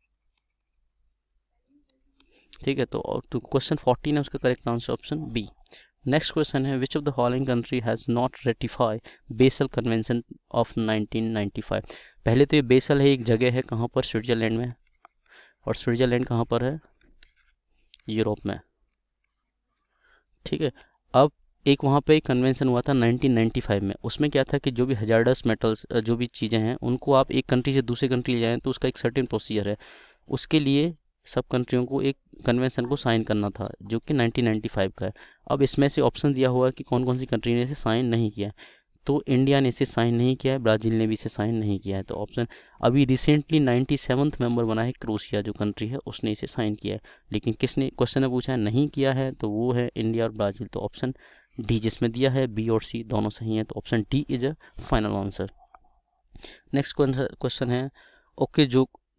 A: ठीक है, तो क्वेश्चन फोर्टीन है, उसका correct answer option B. Next question है which of the following country has not ratify Basel convention of nineteen ninety five. पहले तो ये बेसल है, एक जगह है कहाँ पर, स्विट्जरलैंड में, और स्विट्जरलैंड कहाँ पर है, यूरोप में। ठीक है, अब एक वहाँ पे एक कन्वेंशन हुआ था नाइनटीन नाइंटी फाइव में, उसमें क्या था कि जो भी हजार्डस मेटल्स जो भी चीज़ें हैं उनको आप एक कंट्री से दूसरी कंट्री ले जाएँ तो उसका एक सर्टेन प्रोसीजर है, उसके लिए सब कंट्रियों को एक कन्वेंशन को साइन करना था, जो कि नाइनटीन नाइंटी फाइव का है। अब इसमें से ऑप्शन दिया हुआ है कि कौन कौन सी कंट्री ने इसे साइन नहीं किया है। तो इंडिया ने इसे साइन नहीं किया है, ब्राज़ील ने भी इसे साइन नहीं किया है। तो ऑप्शन अभी रिसेंटली नाइन्टी सेवन्थ मेंबर बना है क्रोएशिया जो कंट्री है, उसने इसे साइन किया है। लेकिन किसने, क्वेश्चन ने पूछा है नहीं किया है, तो वो है इंडिया और ब्राज़ील। तो ऑप्शन डी, जिसमें दिया है बी और सी दोनों सही हैं, तो option D is a final answer. Next question है ओके जो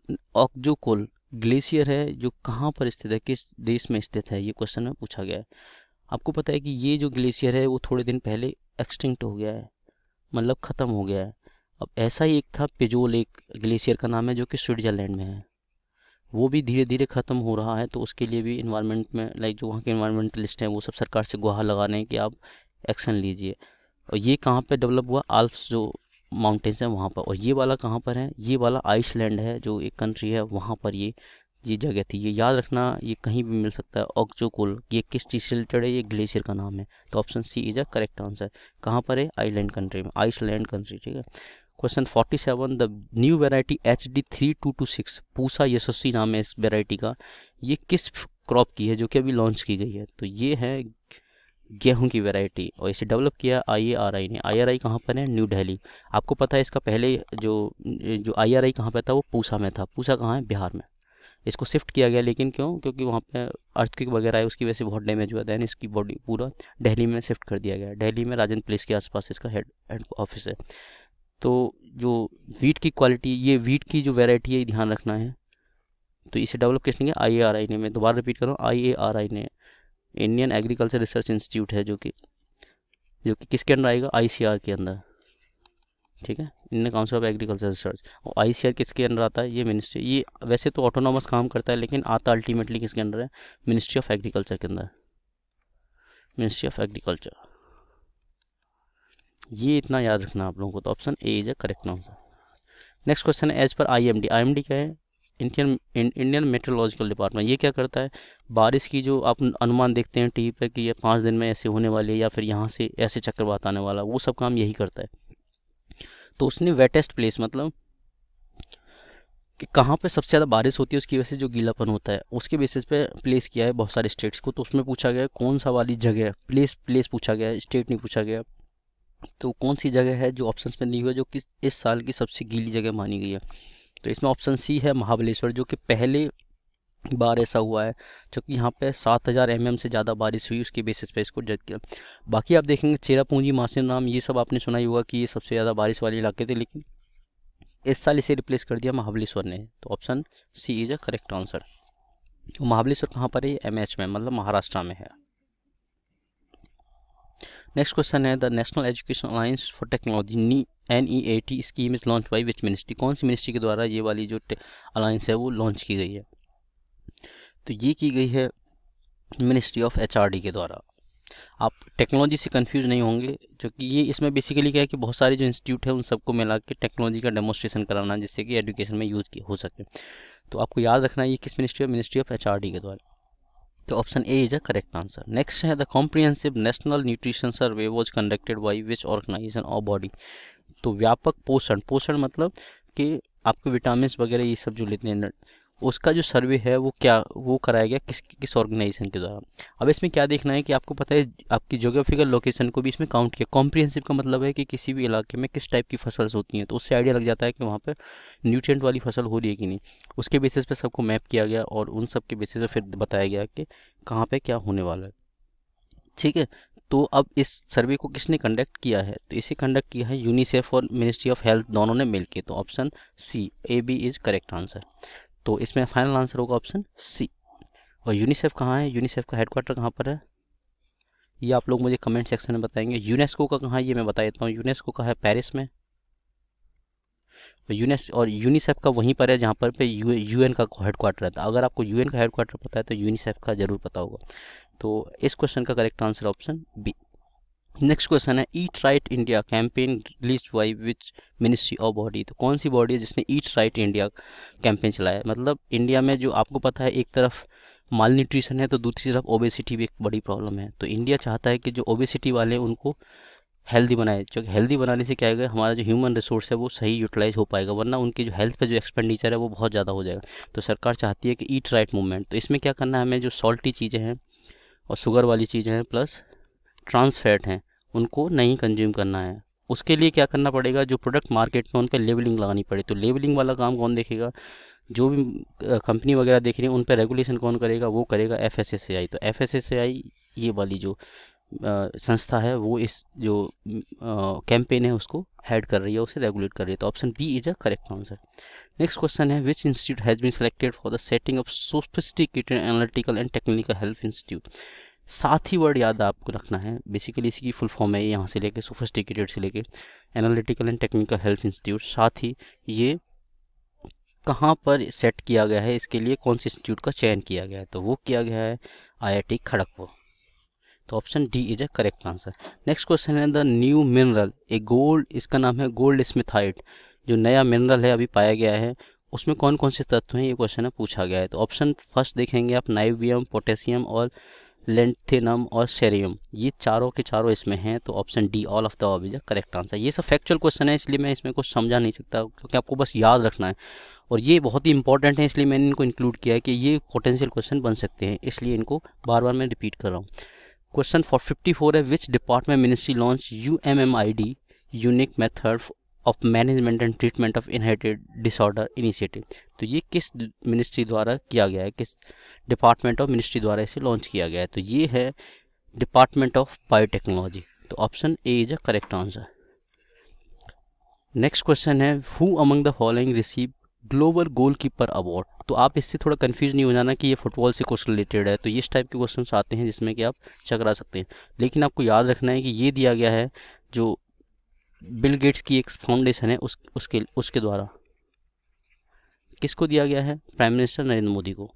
A: ऑक्जोकोल ग्लेशियर है जो कहाँ पर स्थित है, किस देश में स्थित है, ये क्वेश्चन में पूछा गया है। आपको पता है कि ये जो ग्लेशियर है वो थोड़े दिन पहले एक्सटिंक्ट हो गया है, मतलब ख़त्म हो गया है। अब ऐसा ही एक था पिजोल, एक ग्लेशियर का नाम है जो कि स्विट्ज़रलैंड में है, वो भी धीरे धीरे ख़त्म हो रहा है। तो उसके लिए भी इन्वायरमेंट में लाइक जो वहाँ के इन्वायरमेंटलिस्ट हैं वो सब सरकार से गुहार लगा रहे हैं कि आप एक्शन लीजिए। और ये कहाँ पे डेवलप हुआ, आल्प्स जो माउंटेन्स हैं वहाँ पर। और ये वाला कहाँ पर है, ये वाला आइसलैंड है जो एक कंट्री है, वहाँ पर ये ये जगह थी। ये याद रखना, ये कहीं भी मिल सकता है। ऑक्जोकोल ये किस चीज़ से रिलेटेड है, ये ग्लेशियर का नाम है। तो option C is a correct answer. कहाँ पर है, आइलैंड कंट्री में, आइसलैंड कंट्री, ठीक है। Question forty seven, the new variety H D three two two six Pusa Yashasvi नाम है इस वेराइटी का, ये किस क्रॉप की है जो कि अभी लॉन्च की गई है। तो ये है गेहूं की वैरायटी और इसे डेवलप किया आई ए आर आई ने। आई आर आई कहाँ पर है, न्यू दिल्ली। आपको पता है इसका पहले जो जो आई आर आई कहाँ पे था, वो पूसा में था। पूसा कहाँ है, बिहार में। इसको शिफ्ट किया गया, लेकिन क्यों, क्योंकि वहाँ पे अर्थक्वेक वगैरह है, उसकी वजह से बहुत डैमेज हुआ, दैन इसकी बॉडी पूरा दिल्ली में शिफ्ट कर दिया गया। दिल्ली में राजेंद्र प्लेस के आसपास इसका हेड हेड ऑफिस है। तो जो वीट की क्वालिटी, ये वीट की जो वैरायटी है, ये ध्यान रखना है। तो इसे डेवलप किसने किया, आई ए आर आई ने। मैं दोबारा रिपीट कर रहा हूँ, आई ए आर आई ने, इंडियन एग्रीकल्चर रिसर्च इंस्टीट्यूट है, जो कि जो कि किसके अंदर आएगा, आई सी आर के अंदर, ठीक है, Indian Council of Agriculture Research. और आई सी आर किसके अंदर आता है, ये मिनिस्ट्री। ये वैसे तो ऑटोनॉमस काम करता है, लेकिन आता अल्टीमेटली किसके अंदर है, मिनिस्ट्री ऑफ एग्रीकल्चर के अंदर, मिनिस्ट्री ऑफ एग्रीकल्चर। ये इतना याद रखना आप लोगों को। तो option A is a correct answer. Next question है, as per I M D. I M D क्या है, इंडियन इंडियन मेट्रोलॉजिकल डिपार्टमेंट। ये क्या करता है, बारिश की जो आप अनुमान देखते हैं टीवी पे कि ये पाँच दिन में ऐसे होने वाली है या फिर यहाँ से ऐसे चक्रवात आने वाला, वो सब काम यही करता है। तो उसने वेटेस्ट प्लेस, मतलब कि कहाँ पे सबसे ज़्यादा बारिश होती है, उसकी वजह से जो गीलापन होता है, उसके बेसिस पे प्लेस किया है बहुत सारे स्टेट्स को। तो उसमें पूछा गया कौन सा वाली जगह, प्लेस प्लेस पूछा गया, स्टेट नहीं पूछा गया। तो कौन सी जगह है जो ऑप्शन में दी हुई है, जो कि इस साल की सबसे गीली जगह मानी गई है। तो इसमें ऑप्शन सी है महाबलेश्वर, जो कि पहले बार ऐसा हुआ है, जो कि यहाँ पे सात हज़ार एम एम से ज़्यादा बारिश हुई, उसके बेसिस पे इसको जज किया। बाकी आप देखेंगे चेरापूंजी, मासीराम, ये सब आपने सुना ही होगा कि ये सबसे ज़्यादा बारिश वाले इलाके थे, लेकिन इस साल इसे रिप्लेस कर दिया महाबलेश्वर ने। तो option C is a correct answer. Mahabaleshwar कहाँ पर है, एम एच में, मतलब महाराष्ट्र में है। नेक्स्ट क्वेश्चन है, the national education alliance for technology N E A T scheme is launch by which ministry. कौन सी मिनिस्ट्री के द्वारा ये वाली जो अलायंस है वो लॉन्च की गई है। तो ये की गई है ministry of H R D के द्वारा। आप टेक्नोलॉजी से कंफ्यूज नहीं होंगे, क्योंकि ये इसमें बेसिकली क्या है कि बहुत सारे जो इंस्टीट्यूट है उन सबको मिला के टेक्नोलॉजी का डेमोस्ट्रेशन कराना, जिससे कि एजुकेशन में यूज़ हो सके। तो आपको याद रखना है ये किस ministry, ministry of H R D के द्वारा। तो option A is a correct answer. Next है, the comprehensive national nutrition survey was conducted by which organisation और बॉडी। तो व्यापक पोषण, पोषण मतलब कि आपको विटामिन वगैरह ये सब जो लेते हैं, उसका जो सर्वे है वो क्या वो कराया गया किस किस ऑर्गेनाइजेशन के द्वारा। अब इसमें क्या देखना है कि आपको पता है आपकी ज्योग्राफिकल लोकेशन को भी इसमें काउंट किया। कॉम्प्रिहेंसिव का मतलब है कि किसी भी इलाके में किस टाइप की फसल होती हैं, तो उससे आइडिया लग जाता है कि वहाँ पर न्यूट्रिएंट वाली फसल हो रही है कि नहीं। उसके बेसिस पे सबको मैप किया गया और उन सब के बेसिस पे फिर बताया गया कि कहाँ पे क्या होने वाला है, ठीक है। तो अब इस सर्वे को किसने कंडक्ट किया है, तो इसे कंडक्ट किया है यूनिसेफ और मिनिस्ट्री ऑफ हेल्थ, दोनों ने मिलकर। तो option C A B is correct answer. तो इसमें फाइनल आंसर होगा ऑप्शन सी। और यूनिसेफ कहाँ है, यूनिसेफ का हेडक्वार्टर कहाँ पर है, ये आप लोग मुझे कमेंट सेक्शन में बताएंगे। यूनेस्को का कहाँ है ये मैं बता देता हूँ, यूनेस्को का है पेरिस में। यूनेस और यूनिसेफ का वहीं पर है जहाँ पर पे यू यूएन का हेडक्वार्टर रहता है। अगर आपको यूएन का हेडक्वार्टर पता है तो यूनिसेफ का जरूर पता होगा। तो इस क्वेश्चन का correct answer option B. Next question है, Eat Right India campaign release by which ministry और बॉडी। तो कौन सी बॉडी है जिसने ईट राइट इंडिया कैंपेन चलाया। मतलब इंडिया में जो आपको पता है एक तरफ माल न्यूट्रिशन है तो दूसरी तरफ ओबेसिटी भी एक बड़ी प्रॉब्लम है। तो इंडिया चाहता है कि जो ओबेसिटी वाले हैं उनको हेल्दी बनाए, जो हेल्दी बनाने से क्या होगा, हमारा जो ह्यूमन रिसोर्स है वो सही यूटिलाइज हो पाएगा, वरना उनकी जो हेल्थ पे जो एक्सपेंडिचर है वो बहुत ज़्यादा हो जाएगा। तो सरकार चाहती है कि ईट राइट मूवमेंट। तो इसमें क्या करना है, हमें जो सॉल्टी चीज़ें हैं और शुगर वाली चीज़ें हैं प्लस ट्रांस फैट हैं उनको नहीं कंज्यूम करना है। उसके लिए क्या करना पड़ेगा, जो प्रोडक्ट मार्केट में उन पर लेबलिंग लगानी पड़े। तो लेबलिंग वाला काम कौन देखेगा, जो भी कंपनी वगैरह देख रही है उन पर रेगुलेशन कौन करेगा, वो करेगा F S S A I. तो F S S A I ये वाली जो संस्था है वो इस जो कैंपेन है उसको हेड कर रही है, उसे रेगुलेट कर रही है। तो option B is a correct answer. Next question है which institute has been selected for the setting of sophisticated analytical and technical health institute. सात ही वर्ड याद आपको रखना है, बेसिकली इसकी फुल फॉर्म है यहाँ से लेके सोफिस्टिकेटेड से लेके analytical and technical health institute. साथ ही ये कहाँ पर सेट किया गया है, इसके लिए कौन से इंस्टीट्यूट का चयन किया गया है, तो वो किया गया है आई आई टी खड़गपुर। तो option D is a correct answer. Next question है the new mineral a gold, इसका नाम है गोल्ड स्मिथाइट। जो नया मिनरल है अभी पाया गया है उसमें कौन कौन से तत्व हैं, ये क्वेश्चन है पूछा गया है। तो ऑप्शन फर्स्ट देखेंगे आप नाइवियम, पोटेशियम और लेंथेनम और सेरियम, ये चारों के चारों इसमें हैं। तो option D all of the above is a correct answer. ये सब फैक्चुअल क्वेश्चन है इसलिए मैं इसमें कुछ समझा नहीं सकता क्योंकि आपको बस याद रखना है और ये बहुत ही इंपॉर्टेंट है, इसलिए मैंने इनको इंक्लूड किया है कि ये पोटेंशियल क्वेश्चन बन सकते हैं, इसलिए इनको बार बार मैं रिपीट कर रहा हूँ। क्वेश्चन फॉर फिफ्टी फोर है which department ministry launch U M M I D unique method of management and treatment of inherited disorder initiative. तो ये किस मिनिस्ट्री द्वारा किया गया है, किस डिपार्टमेंट ऑफ मिनिस्ट्री द्वारा इसे लॉन्च किया गया है, तो ये है डिपार्टमेंट ऑफ बायोटेक्नोलॉजी। तो option A is a correct answer. Next question है who among the following receive global goalkeeper award. तो आप इससे थोड़ा कंफ्यूज नहीं हो जाना कि ये फुटबॉल से कुछ रिलेटेड है, तो इस टाइप के क्वेश्चंस आते हैं जिसमें कि आप चकरा सकते हैं, लेकिन आपको याद रखना है कि ये दिया गया है जो बिल गेट्स की एक फाउंडेशन है उस उसके उसके द्वारा। किसको दिया गया है, प्राइम मिनिस्टर नरेंद्र मोदी को।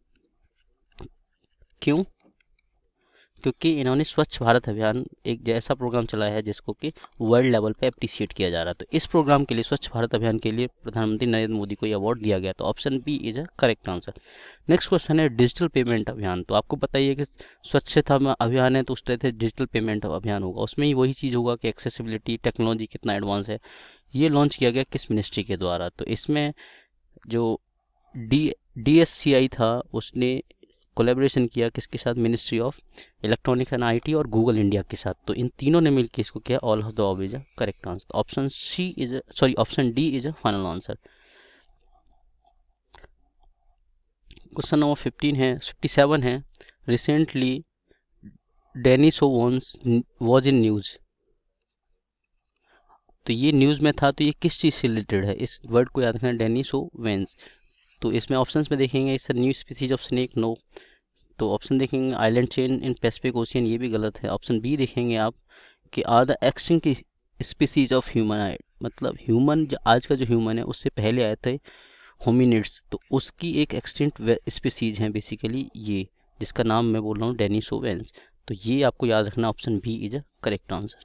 A: क्यों, क्योंकि इन्होंने स्वच्छ भारत अभियान एक जैसा प्रोग्राम चलाया है जिसको कि वर्ल्ड लेवल पे अप्रिशिएट किया जा रहा है। तो इस प्रोग्राम के लिए, स्वच्छ भारत अभियान के लिए प्रधानमंत्री नरेंद्र मोदी को ये अवार्ड दिया गया। तो option B is a correct answer. Next question है डिजिटल पेमेंट अभियान। तो आपको बताइए कि स्वच्छता अभियान है तो उस तरह से डिजिटल पेमेंट अभियान होगा, उसमें ही वही चीज़ होगा कि एक्सेसिबिलिटी टेक्नोलॉजी कितना एडवांस है। ये लॉन्च किया गया किस मिनिस्ट्री के द्वारा, तो इसमें जो D D S C I था उसने कोलैबोरेशन किया किसके साथ, ministry of electronics and IT और गूगल इंडिया के साथ। तो इन तीनों ने मिलकर इसको किया all of the above is a correct answer. Option C is sorry option D is a final answer. Question number fifteen है फिफ्टी सेवन है recently Dennis Owens was in news. तो ये न्यूज़ में था, तो ये किस चीज़ से रिलेटेड है, इस वर्ड को याद रखना, डेनिस ओवेंस। तो इसमें ऑप्शंस में देखेंगे इस new species of snake, no. तो ऑप्शन देखेंगे island chain in Pacific ocean, ये भी गलत है। ऑप्शन बी देखेंगे आप कि are the extinct species of human, मतलब ह्यूमन आज का जो ह्यूमन है उससे पहले आए थे होमिनिड्स, तो उसकी एक एक्सटिंक्ट स्पीसीज हैं बेसिकली ये, जिसका नाम मैं बोल रहा हूँ डेनिस ओवेंस। तो ये आपको याद रखना, option B is a correct answer.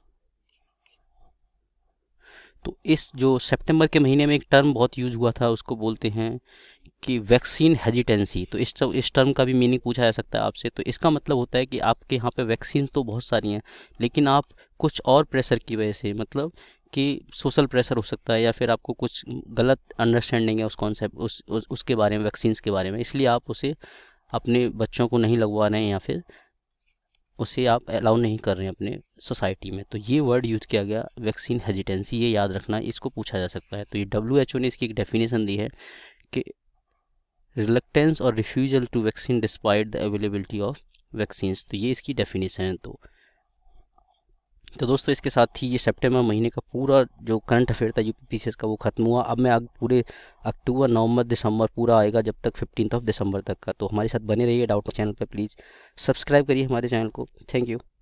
A: तो इस जो सितंबर के महीने में एक टर्म बहुत यूज हुआ था उसको बोलते हैं कि वैक्सीन हेजिटेंसी। तो इस इस टर्म का भी मीनिंग पूछा जा सकता है आपसे। तो इसका मतलब होता है कि आपके यहाँ पे वैक्सीन तो बहुत सारी हैं लेकिन आप कुछ और प्रेशर की वजह से, मतलब कि सोशल प्रेशर हो सकता है या फिर आपको कुछ गलत अंडरस्टैंडिंग है उस कॉन्सेप्ट उस, उस उसके बारे में, वैक्सीन्स के बारे में, इसलिए आप उसे अपने बच्चों को नहीं लगवा रहे हैं या फिर उसे आप अलाउ नहीं कर रहे हैं अपने सोसाइटी में। तो ये वर्ड यूज किया गया वैक्सीन हेजिटेंसी, ये याद रखना, इसको पूछा जा सकता है। तो ये डब्ल्यू एच ओ ने इसकी एक डेफिनेशन दी है कि रिलक्टेंस और refusal to vaccine despite the availability of vaccines. तो ये इसकी डेफिनेशन है। तो तो दोस्तों इसके साथ ही ये सितंबर महीने का पूरा जो करंट अफेयर था यूपीपीसीएस का वो खत्म हुआ। अब मैं आगे पूरे अक्टूबर नवंबर दिसंबर पूरा आएगा जब तक फिफ्टीन ऑफ दिसंबर तक का। तो हमारे साथ बने रहिए डाउट चैनल पर, प्लीज़ सब्सक्राइब करिए हमारे चैनल को। Thank you.